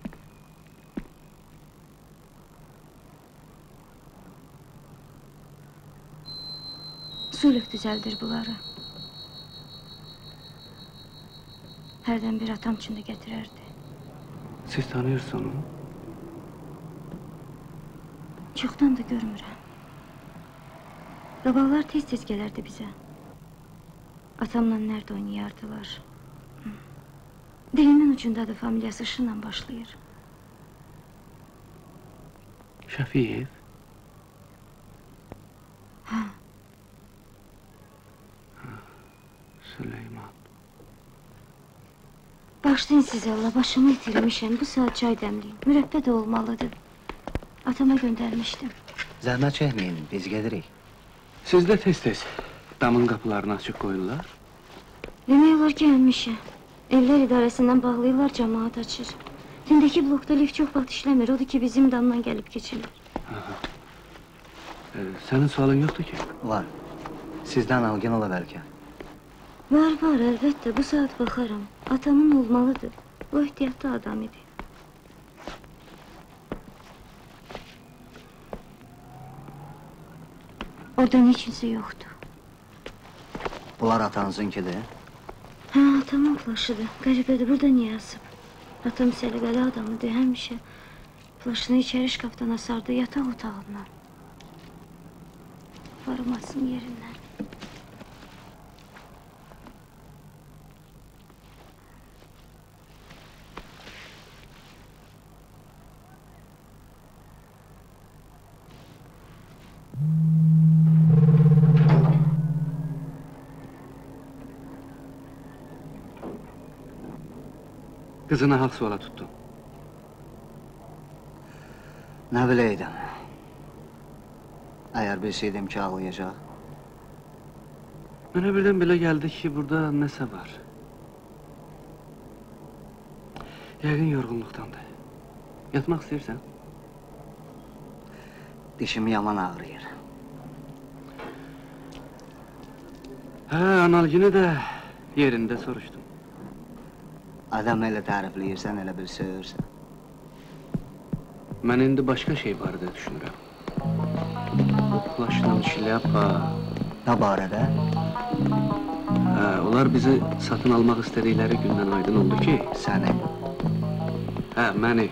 Sulh düzəldir bunları. Hərdən bir atam üçün də gətirərdi. Siz tanıyırsınız onu? Çoxdan da görmürəm. Qabaqlar tez-tez gələrdi bizə. Atamla nərd oynayardılar. Dilimin ucundadır, familiyası Şınla başlayır. Şəfiyev? Hə. Süleyman. Bağışlayın sizi Allah, başımı itirmişəm. Bu saat çay dəmliyim. Mürəbbə də olmalıdır. Atama göndərmişdim. Zəhmət çəkməyin, biz gedirik. Sizdə tez-tez damın qapılarını açıq qoyurlar? Demək olar ki, həmişə. Evlər idarəsindən bağlayırlar, cəmaat açır. Tindəki blokda lift çox vaxt işləmir, odur ki, bizim damdan gəlib keçirlər. Sənin sualın yoxdur ki? Var. Sizdən algın ola bəlkə. Var, əlbəttə, bu saat baxaram. Atamın olmalıdır. O ehtiyatlı adam idi. Orada nə üçünsə yoxdur. Bunlar atanızınkidir? Hə, atamın flaşıdır. Qəribədir, burada niyə asıb? Atam səliqəli adamıdır, həmişə. Flaşını içəri şkafdan asardı, yataq otağından. Varmasın yerindən. Qızına haq suala tutdun. Nə biləydim. Əgər bilsəydim ki, ağlayacaq. Mənə birdən belə gəldi ki, burada nəsə var. Yəqin yorğunluqdandır. Yatmaq istəyirsən? Dişim yaman ağrıyır. Hə, analgini də yerində soruşdum. Adam elə tərifləyirsən, elə bil söyürsən. Mən indi başqa şey barədə düşünürəm. Bu plaşla şlyapa... Nə barədə? Hə, onlar bizi satın almaq istədikləri gündən aydın oldu ki... Səni? Hə, məni.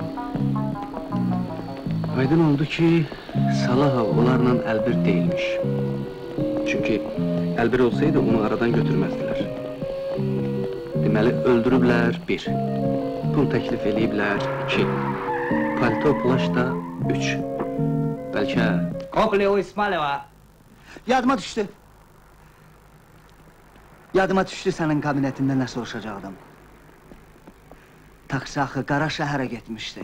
Aydın oldu ki, Salahov onlarla əlbir deyilmiş. Çünki əlbir olsaydı onu aradan götürməzdilər. Deməli, öldürüblər 1. Pul təklif eləyiblər 2. Palto, plaş da 3. Bəlkə... Kompleo İsmailova. Yadıma düşdü. Yadıma düşdü sənin kabinetində nə soruşacaqdım. Taksi axı Qara şəhərə getmişdi.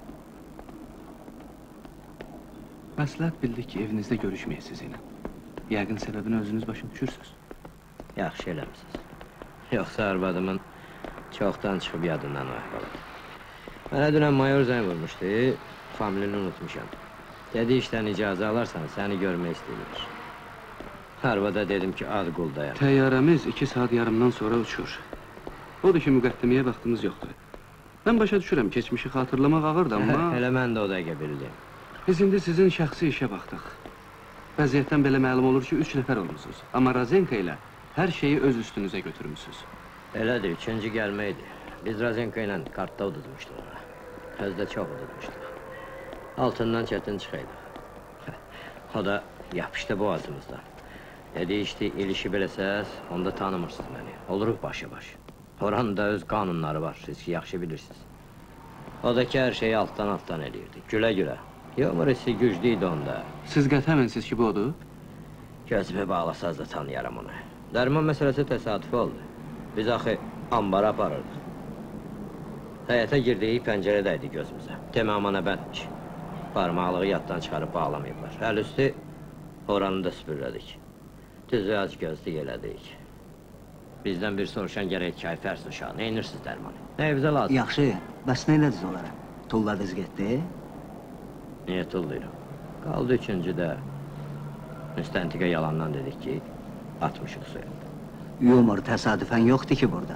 Məsləhət bildik ki, evinizdə görüşməyək sizinlə. Yəqin səbəbini özünüz başa düşürsünüz. Yaxşı eləmişsiniz. Yoxsa arvadımın çoxdan çıxıb yadından məhv oldu. Mənə dünən mayor zəng vurmuşdu, familini unutmuşam. Dedi işdən icazə alarsan, səni görmək istəyir. Arvada dedim ki, ad quldayam. Təyyarəmiz 2 saat yarımdan sonra uçur. Odur ki, müqəddiməyə vaxtımız yoxdur. Mən başa düşürəm, keçmişi xatırlamaq ağırdır, amma... Elə mən də o dəqiqə bildim. Biz indi sizin şəxsi işə baxdıq. Vəziyyətdən belə məlum olur ki, 3 nəfər olmuşsunuz. Amma Razenka ilə hər şeyi öz üstünüzə götürmüşsünüz. Elədir, 3-cü gəlməkdir. Biz Razenka ilə kartda uduzmuşduq ona. Özdə çox uduzmuşduq. Altından çətin çıxaydıq. O da yapışdı boğazımızdan. Dedi, işte, ilişi beləsəz, onda tanımırsınız məni. Oluruq başı-baş. Oranın da öz qanunları var, siz yaxşı bilirsiniz. O da ki, hər şeyi altdan eləyirdi, gülə-gülə. Yomur hissi güclüydü onda. Siz qəthəminsiz ki, bu odur? Gözümü bağlasaz da tanıyaram onu. Dərman məsələsi təsadüfi oldu. Biz axı ambara aparırdıq. Həyətə girdiyi pəncərədəydi gözümüzə. Demə amana bədmiş. Parmaqlığı yaddan çıxarıb bağlamayıblar. Əl üstü oranı da süpürlədik. Düzü ac gözlük elədik. Bizdən bir soruşan gərək kayfərs uşağı. Nə inirsiniz dərmanı? Nə evzə lazım? Yaxşı, bəs nə elədiniz onlara? Tulladınız getdi? Niyə tulluyurum? Qaldı 3-cüdə. Müstəntiqə yalandan dedik ki, atmışıq suya. Yumor təsadüfən yoxdur ki burada.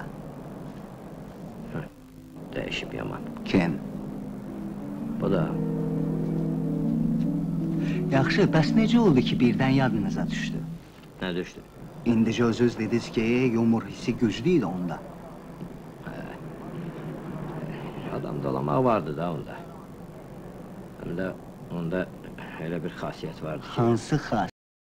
Dəyişib yaman. Kim? Bu da. Yaxşı, bəs necə oldu ki, birdən yadınıza düşdü? Nə düşdü? İndicə özünüz dediniz ki, yumor hissi güclüydü onda. Adam dolamaq vardı da onda. Həm də onda elə bir xasiyyət vardı ki... Hansı xasiyyət?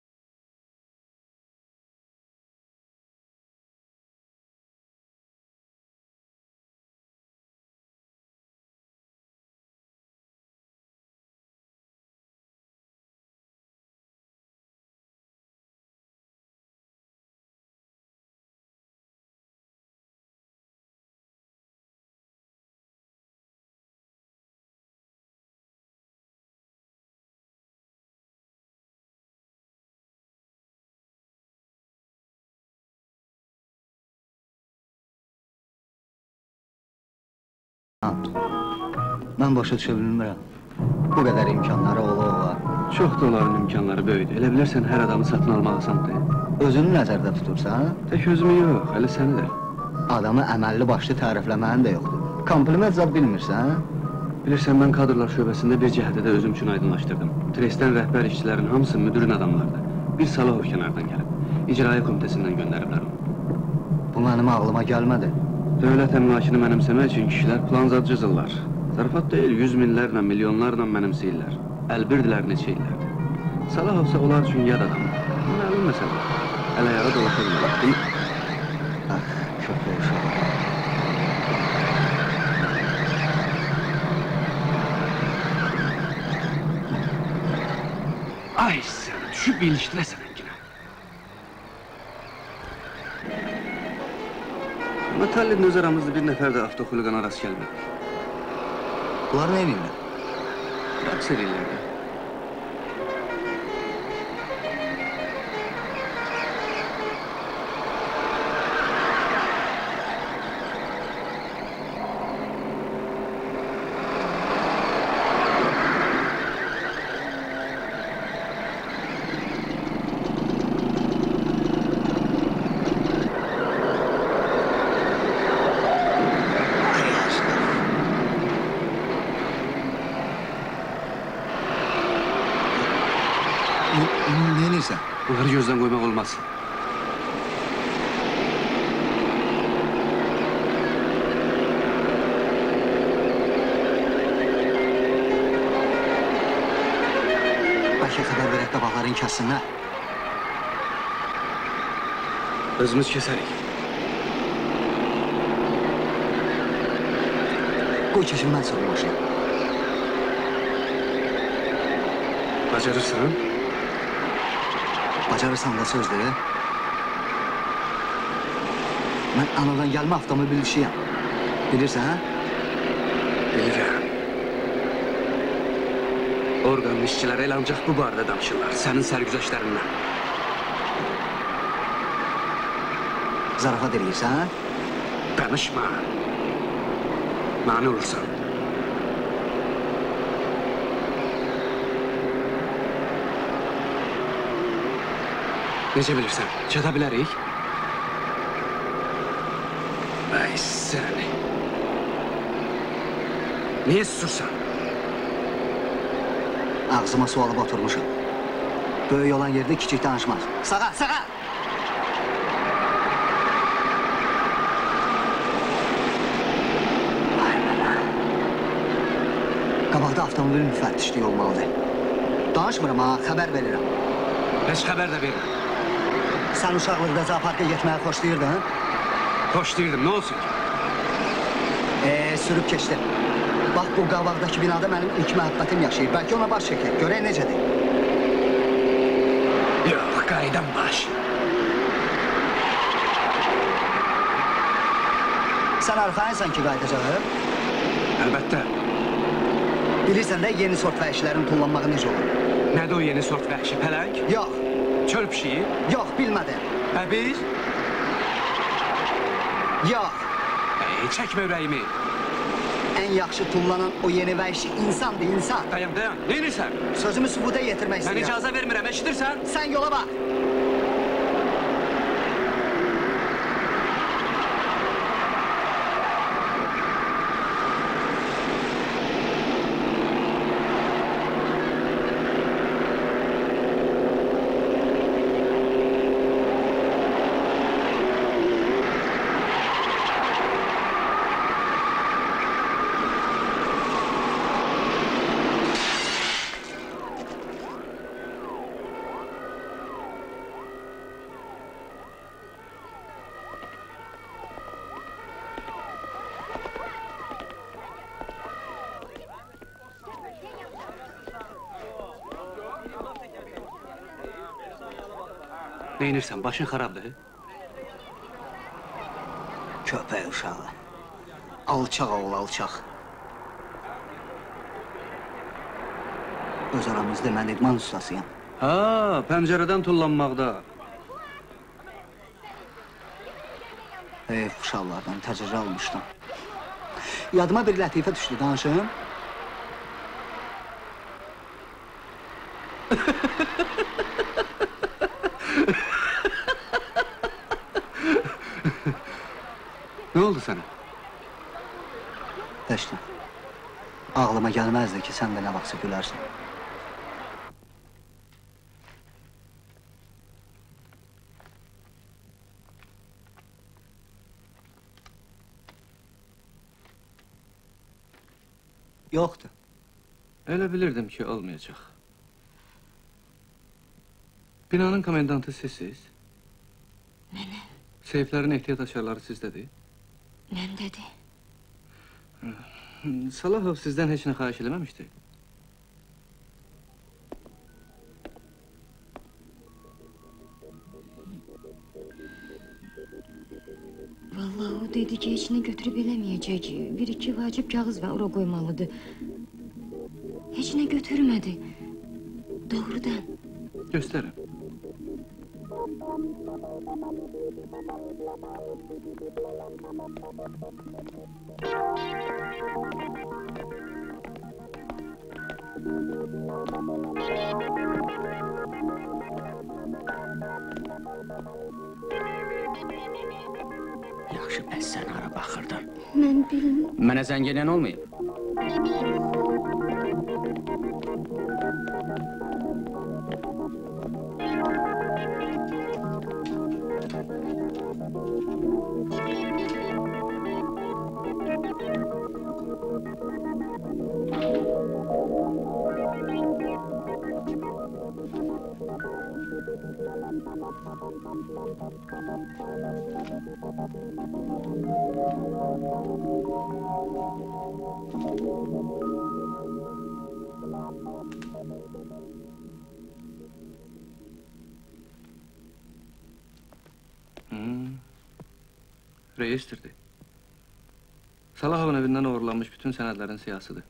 Mən başa düşə bilmirəm. Bu qədər imkanları ola-ola. Çoxdur onların imkanları böyüdür. Elə bilərsən, hər adamı satın almaq asandır. Özünü nəzərdə tutursan? Tək özümü yox, hələ səni də. Adamı əməlli başlı tərifləməyin də yoxdur. Kompliment zad bilmirsən? Bilirsən, mən kadrlar şöbəsində bir cəhədə də özüm üçün aydınlaşdırdım. Tresdən rəhbər işçilərin hamısı müdürün adamlardır. Bir Salahov kənardan gəlib. İcraya komitəsindən göndəriblər onu. Bu mənim ağlıma gəlmədi. Dövlət əmlakını mənimsəmək üçün kişilər plan zad cızırlar. Zarafat deyil, 100 minlərlə, milyonlarla mənimsəyirlər. Əlbirdilər neçə illərdir. Salahovsa onlar üçün yad adamdır. Məlum məsələ. Əl-ayağı dolaşa bilmək. Ah, köpək uşaq. Ay sən, düşüb ilişdirəsən enginə. Amma Tallinn öz aramızda bir nəfər də avtoxuligana rast gəlmədi. Bunlar nə edirlər? Rəqs edirlər də. Bunları gözdən qoymaq olmaz. Bəlkə xəbər verək qabaqların kəssinlər. Özümüz kəsərik. Qoy keçin, mən sırrı başlayım. Bacarırsan? Bacarırsan da sözdür. Mən anadan gəlmə avtomobilçiyəm. Bilirsən, hə? Bilirəm. Orqanın işçiləri elə ancaq bu barədə danışırlar, sənin sərgüzəştlərindən. Zarafat eləyirsən? Danışma. Mani olursan. Necə bilirsən? Çata bilərik? Ay səni. Niyə susursan? Ağzıma su alıb oturmuşum. Böyük olan yerdə kiçik danışmaz. Sağa, sağa! Qabaqda avtomobil müfəttişliyi olmalıdır. Danışmıram ha, xəbər verirəm. Heç xəbər də verirəm. Sən uşaqlıqda zooparka getməyi xoşlayırdın? Xoşlayırdım, nə olsun ki? Sürüb keçdim. Bax, bu qabaqdakı binada mənim ilk məhəbbətim yaşayır. Bəlkə ona baş çəkək, görək necədir? Yox, qayıdan baş. Sən arxayınsan ki, qayıdacaq? Əlbəttə. Bilirsən də yeni sort vəhşilərin tullanmağı necə olur? Nədir o yeni sort vəhşi, pələng? Yox. Çöl pişiyi? Yox, bilmədim. Bəbir? Yox. Çəkmə ürəyimi. Ən yaxşı tullanan o yeni vəhşi insandır, insan. Dayan, dayan. Neynirsən? Sözümü sübuta yetirmək istəyirəm. Mən icazə vermirəm, eşidirsən? Sən yola bax. Neynirsən, başın xarabdır? Köpək uşağı. Alçaq oğul, alçaq. Öz aramızda mən idman ustasıyam. Ha, pəncərədən tullanmaqda. Uşaqlardan təcrübə almışdım. Yadıma bir lətifə düşdü, danışım. Nə oldu sənə? Dəşdim. Ağlıma gəlməzdi ki, sən də nə vaxtsa gülərsən. Yoxdur. Elə bilirdim ki, olmayacaq. Binanın komendantı sizsiz? Mənə? Seyflərin ehtiyat açarları sizdədir? Məndədir. Salahov sizdən heç nə xahiş eləməmişdi? Vallahi o dedi ki, heç nə götürüb eləməyəcək. Bir-iki vacib kağız və ora qoymalıdır. Heç nə götürmədi. Doğrudan. Göstərin. Yaxşı, bəs sən hara baxırdın? Mən bilmirəm. Mənə zəng eləyən olmayıb? Reyestrdir. Salahovun evindən uğurlanmış bütün sənədlərin siyasıdır.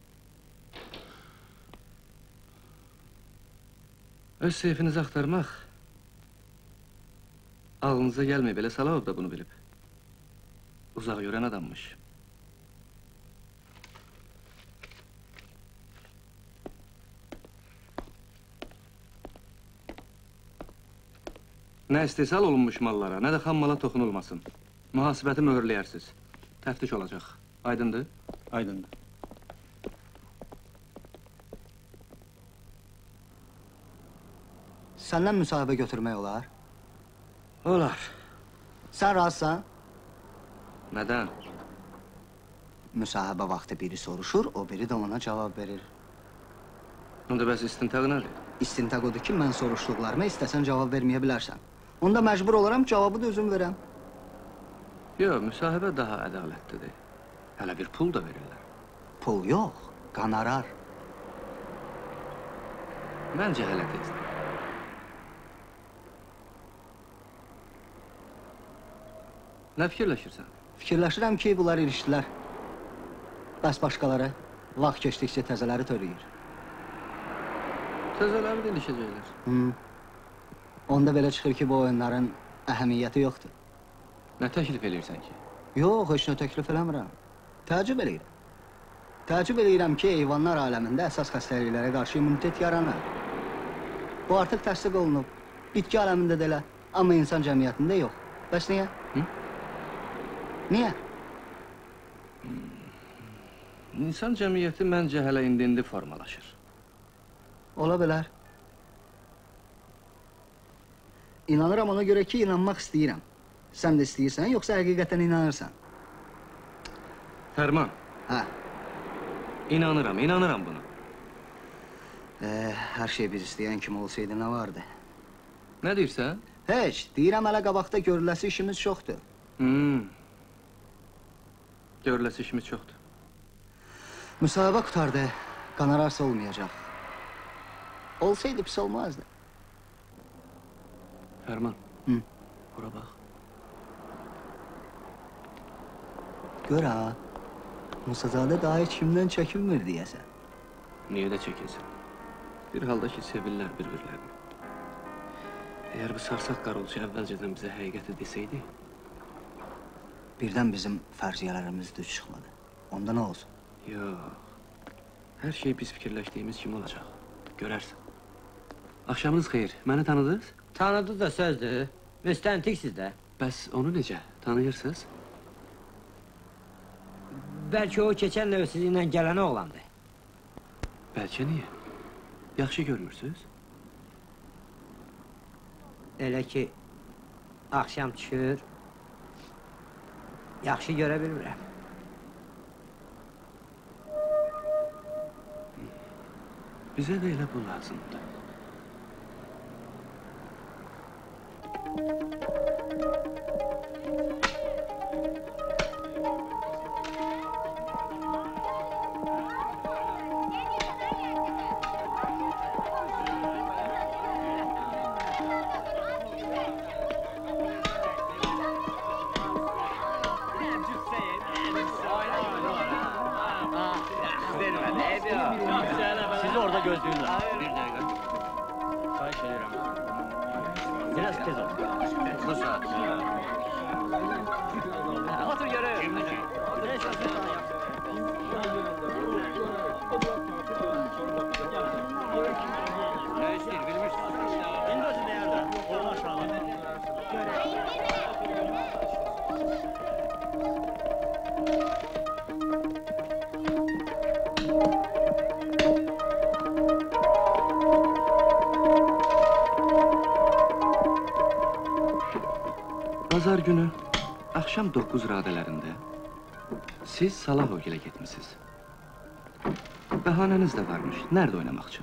Öz seyfinizi axtarmaq ağlınıza gəlməyib, elə Salavov da bunu bilib. Uzaq görən adammış. Nə istehsal olunmuş mallara, nə də xam mala toxunulmasın. Mühasibəti möhürləyərsiz. Təftiş olacaq. Aydındır? Aydındır. Səndən müsahibə götürmək olar? Olar. Sən razısan? Nədən? Müsahibə vaxtı biri soruşur, o biri də ona cavab verir. Onda bəs istintaq nədir? İstintaq odur ki, mən soruşduqlarıma istəsən cavab verməyə bilərsən. Onda məcbur olaram, cavabı da özüm verəm. Yox, müsahibə daha ədalətlidir. Hələ bir pul da verirlər. Pul yox, qanarar. Məncə hələ tezdir. Nə fikirləşirsən? Fikirləşirəm ki, bunlar ilişdilər. Bəs başqaları, vaxt keçdikcə təzələri törəyir. Təzələri də ilişəcəklər. Onda belə çıxır ki, bu oyunların əhəmiyyəti yoxdur. Nə təklif edirsən ki? Yox, heç nə təklif eləmirəm. Təəccüb eləyirəm. Təəccüb eləyirəm ki, heyvanlar aləmində əsas xəstəliklərə qarşı immunitet yaranır. Bu artıq təsdiq olunub. Bitki aləmində də elə, amma insan cəmiyyətində yox. Bəs niyə? Niyə? İnsan cəmiyyəti məncə hələ indi formalaşır. Ola bilər. İnanıram ona görə ki, inanmaq istəyirəm. Sən də istəyirsən, yoxsa həqiqətən inanırsan? Fərman. Hə. İnanıram buna. Hər şey biz istəyən kimi olsaydı nə vardı? Nə deyirsən? Heç, deyirəm hələ qabaqda görüləsi işimiz çoxdur. Görüləsi işimiz çoxdur. Müsahibə qutardı, qanararsa olmayacaq. Olsaydı pis olmazdı. Fərman, bura bax. Gör ha, Musazadə daha heç kimdən çəkinmir deyəsən. Niyə də çəkinsin? Bir halda ki, sevirlər bir-birlərini. Əgər bu sarsaq qarolçu əvvəlcədən bizə həqiqəti desəydi... Birdən bizim fərziyyələrimiz düz çıxmadı. Onda nə olsun? Yox, hər şey biz fikirləşdiyimiz kimi olacaq. Görərsən. Axşamınız xeyir, məni tanıdınız? Tanıdı da sözdür, müstəntiqsiz də. Bəs onu necə, tanıyırsınız? Bəlkə o keçən növ sizinlə gələnə oğlandı. Bəlkə niyə? Yaxşı görmürsünüz? Elə ki, axşam düşür, yaxşı görə bilmirəm. Bizə də elə bu lazımdır. Sizi orada gözlüyorlar. Bir dəqiqə. Xahiş edirəm. Biraz tez ol. Bu saat. Otur yere. Ne istəyir, bilmirsiniz? İndi özü də yerdə. Orada aşağıda. Bazar günü, axşam 9 radələrində siz Salahogilə getmişsiniz. Bəhanəniz də varmış, nerede oynamaq üçün?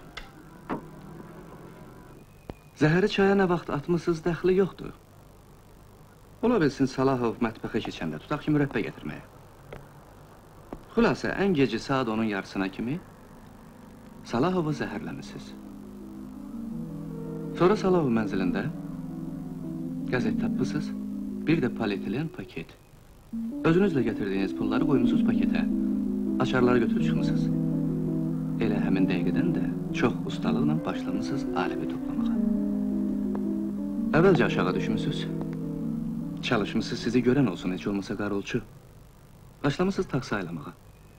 Zəhəri çaya nə vaxt atmışsınız, dəxli yoxdur. Ola bilsin Salahov mətbəxə keçəndə, tutaq ki, mürəbbə getirməyə. Xülasə, ən geci saat onun yarısına kimi Salahovu zəhərləmişsiniz. Sonra Salahov mənzilində qəzet tapmışsınız, bir də polietilen paket. Özünüzlə gətirdiyiniz pulları qoymusunuz paketə. Açarları götürüb çıxmışsınız. Elə həmin dəqiqədən də çox ustalıqla başlamışsınız alibi toplamağa. Əvvəlcə aşağı düşmüşsünüz. Çalışmışsınız sizi görən olsun, heç olmasa qarolçu. Başlamışsınız taksi aylamağa.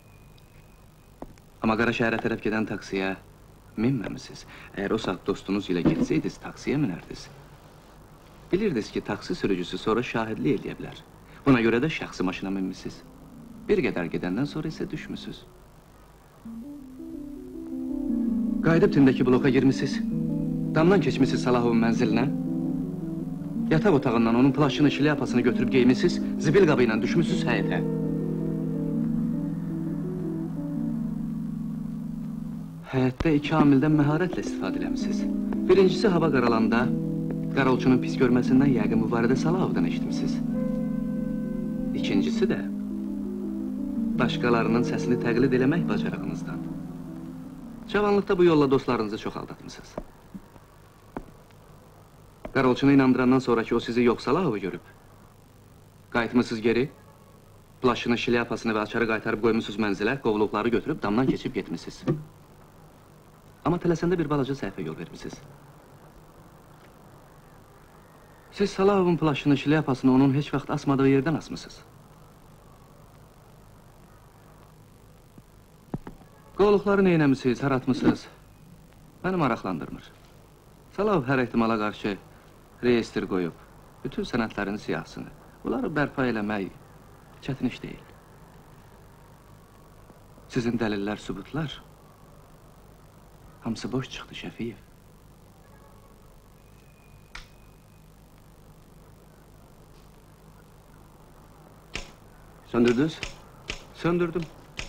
Amma qara şəhərə tərəf gedən taksiyə minməmisiniz. Əgər o saat dostunuz ilə getsəydiniz, taksiyə minərdiniz. Bilirdiniz ki, taksi sürücüsü sonra şahidlik eləyə bilər. Buna görə də şəxsi maşına minmişsiniz. Bir qədər gedəndən sonra isə düşmüsünüz. Qayıdıb tindəki bloka girmişsiniz. Damdan keçmişsiniz Salahovun mənzilinə. Yataq otağından onun plaşını, şilyapasını götürüb geymişsiniz, zibil qabı ilə düşmüşsünüz həyətə. Həyətdə iki amildən məharətlə istifadə eləmişsiniz. Birincisi, hava qaralanda, qarolçunun pis görməsindən yəqin mübarədə Salahovdan eşitmişsiniz. İkincisi də, başqalarının səsini təqlid eləmək bacarığınızdan. Cavanlıqda bu yolla dostlarınızı çox aldatmışsınız. Qarolçunu inandırandan sonra ki, o sizi yox Salahovu görüb. Qayıtmışsınız geri, plaşını, şilyapasını və açarı qaytarıb qoymuşsunuz mənzilə, qovluqları götürüb damdan keçib getmişsiniz. Amma tələsəndə bir balaca səhvə yol vermişsiniz. Siz Salahovun plaşını, şilyapasını onun heç vaxt asmadığı yerdən asmışsınız. Qovluqları neynəmişsiniz, haratmışsınız? Məni maraqlandırmır. Salahov hər ehtimala qarşı reyestr qoyub, bütün sənədlərin siyahısını. Bunları bərpa eləmək çətin iş deyil. Sizin dəlillər, sübutlar hamısı boş çıxdı, Şəfiyev. Söndürdünüz? Söndürdüm.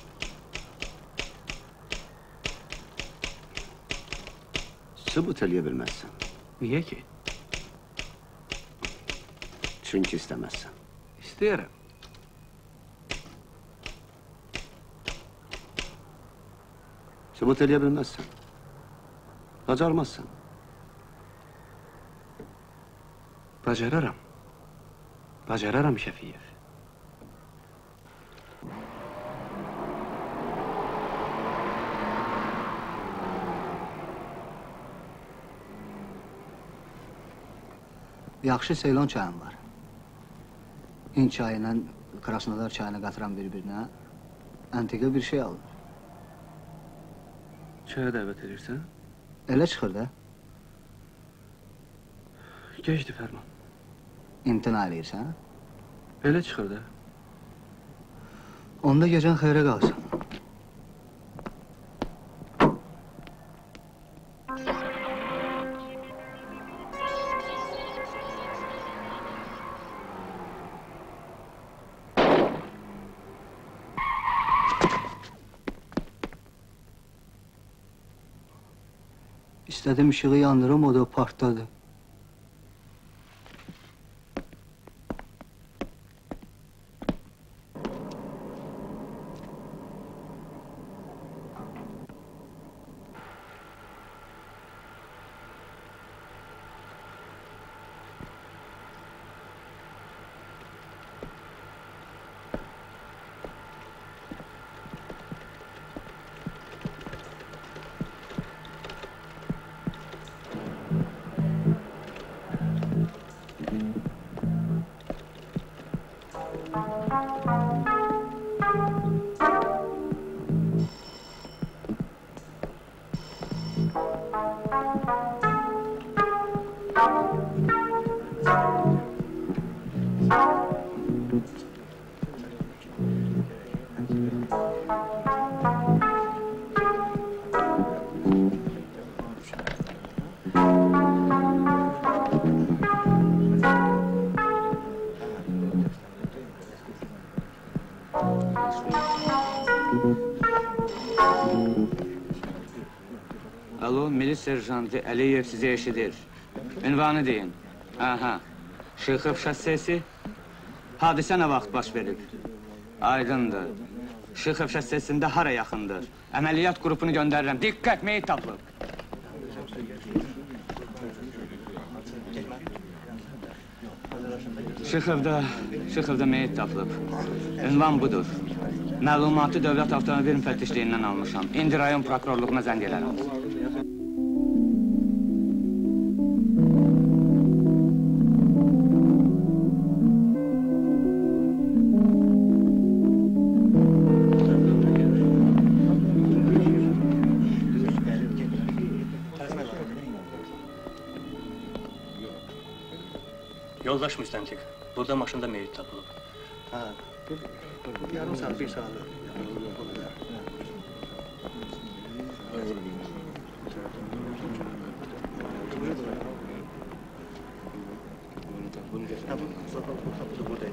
Sübut eləyə bilməzsən. Niyə ki? Çünki istəməzsən. İstəyərəm. Sübut eləyə bilməzsən. Bacarmazsan. Bacararam. Bacararam, Şəfiyev. Yaxşı Seylon çayım var. Hind çayı ilə Krasnodar çayını qatıran bir-birinə antiqa bir şey alır. Çaya dəvət edirsən? Elə çıxır da. Gecdi fərman. İmtina eləyirsən? Elə çıxır da. Onda gecən xeyrə qalsın. İstədim işığı yandırım, o da partladı. Alo, milis serjantı Əliyev sizi eşidir. Ünvanı deyin. Aha, Şıxov şəssesi. Hadisə nə vaxt baş verib? Aydındır. Şıxov şəssesində hara yaxındır? Əməliyyat qrupunu göndərirəm. Diqqət, meyit tapılıb. Şıxovda meyit tapılıb. Ünvan budur. Məlumatı dövlət avtomobil müfəttişliyindən almışam. İndi rayon prokurorluğuna zəng elərəm. Yoldaş müstəntiq, burada maşında meyit tapılıb. Ha, yarım saat, bir saat. Buradaydı.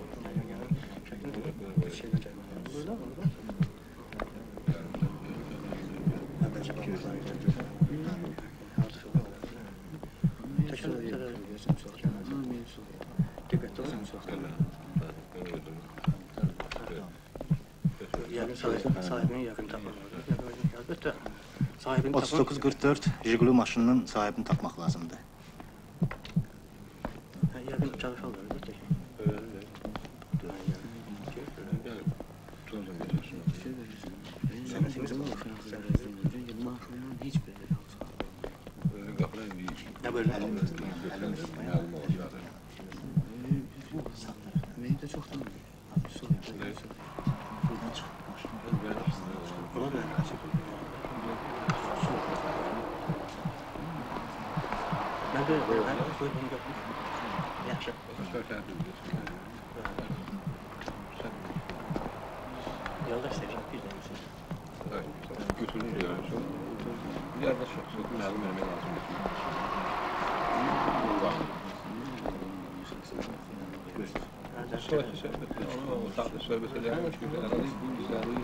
Sahibinin yakın tapılır. Əlbəttə, sahibini 3944 Jiguli maşınının sahibini tapmaq lazımdır. Yakın çalışarlar, əlbəttə ki. Ne böyle? Meyde çoktan. Buradan çıkmış. Buna da ben böyle bunu gördüm. Yaxşı. Yoldaş seveceğim bir de misin? Götürülür yani. Bir yerde çok məlum eləmək lazımdır. Söhbət edəmək ki, güzəli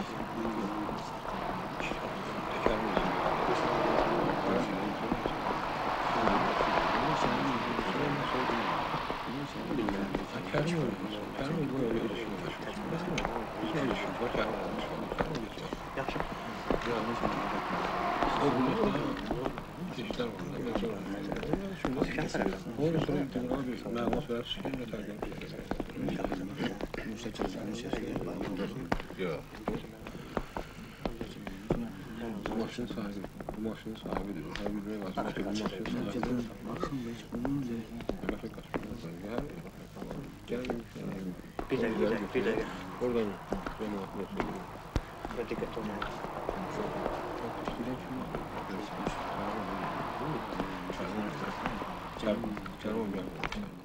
Bu maşının sahibi. Bu maşının sahibidir. Her bilmeye lazım ki bu maşının sahibi. Demek ki kaçmıyor. Gel. Bir dakika. Oradan benim aklıma söyleyeyim. Dikkat olun. Çarmım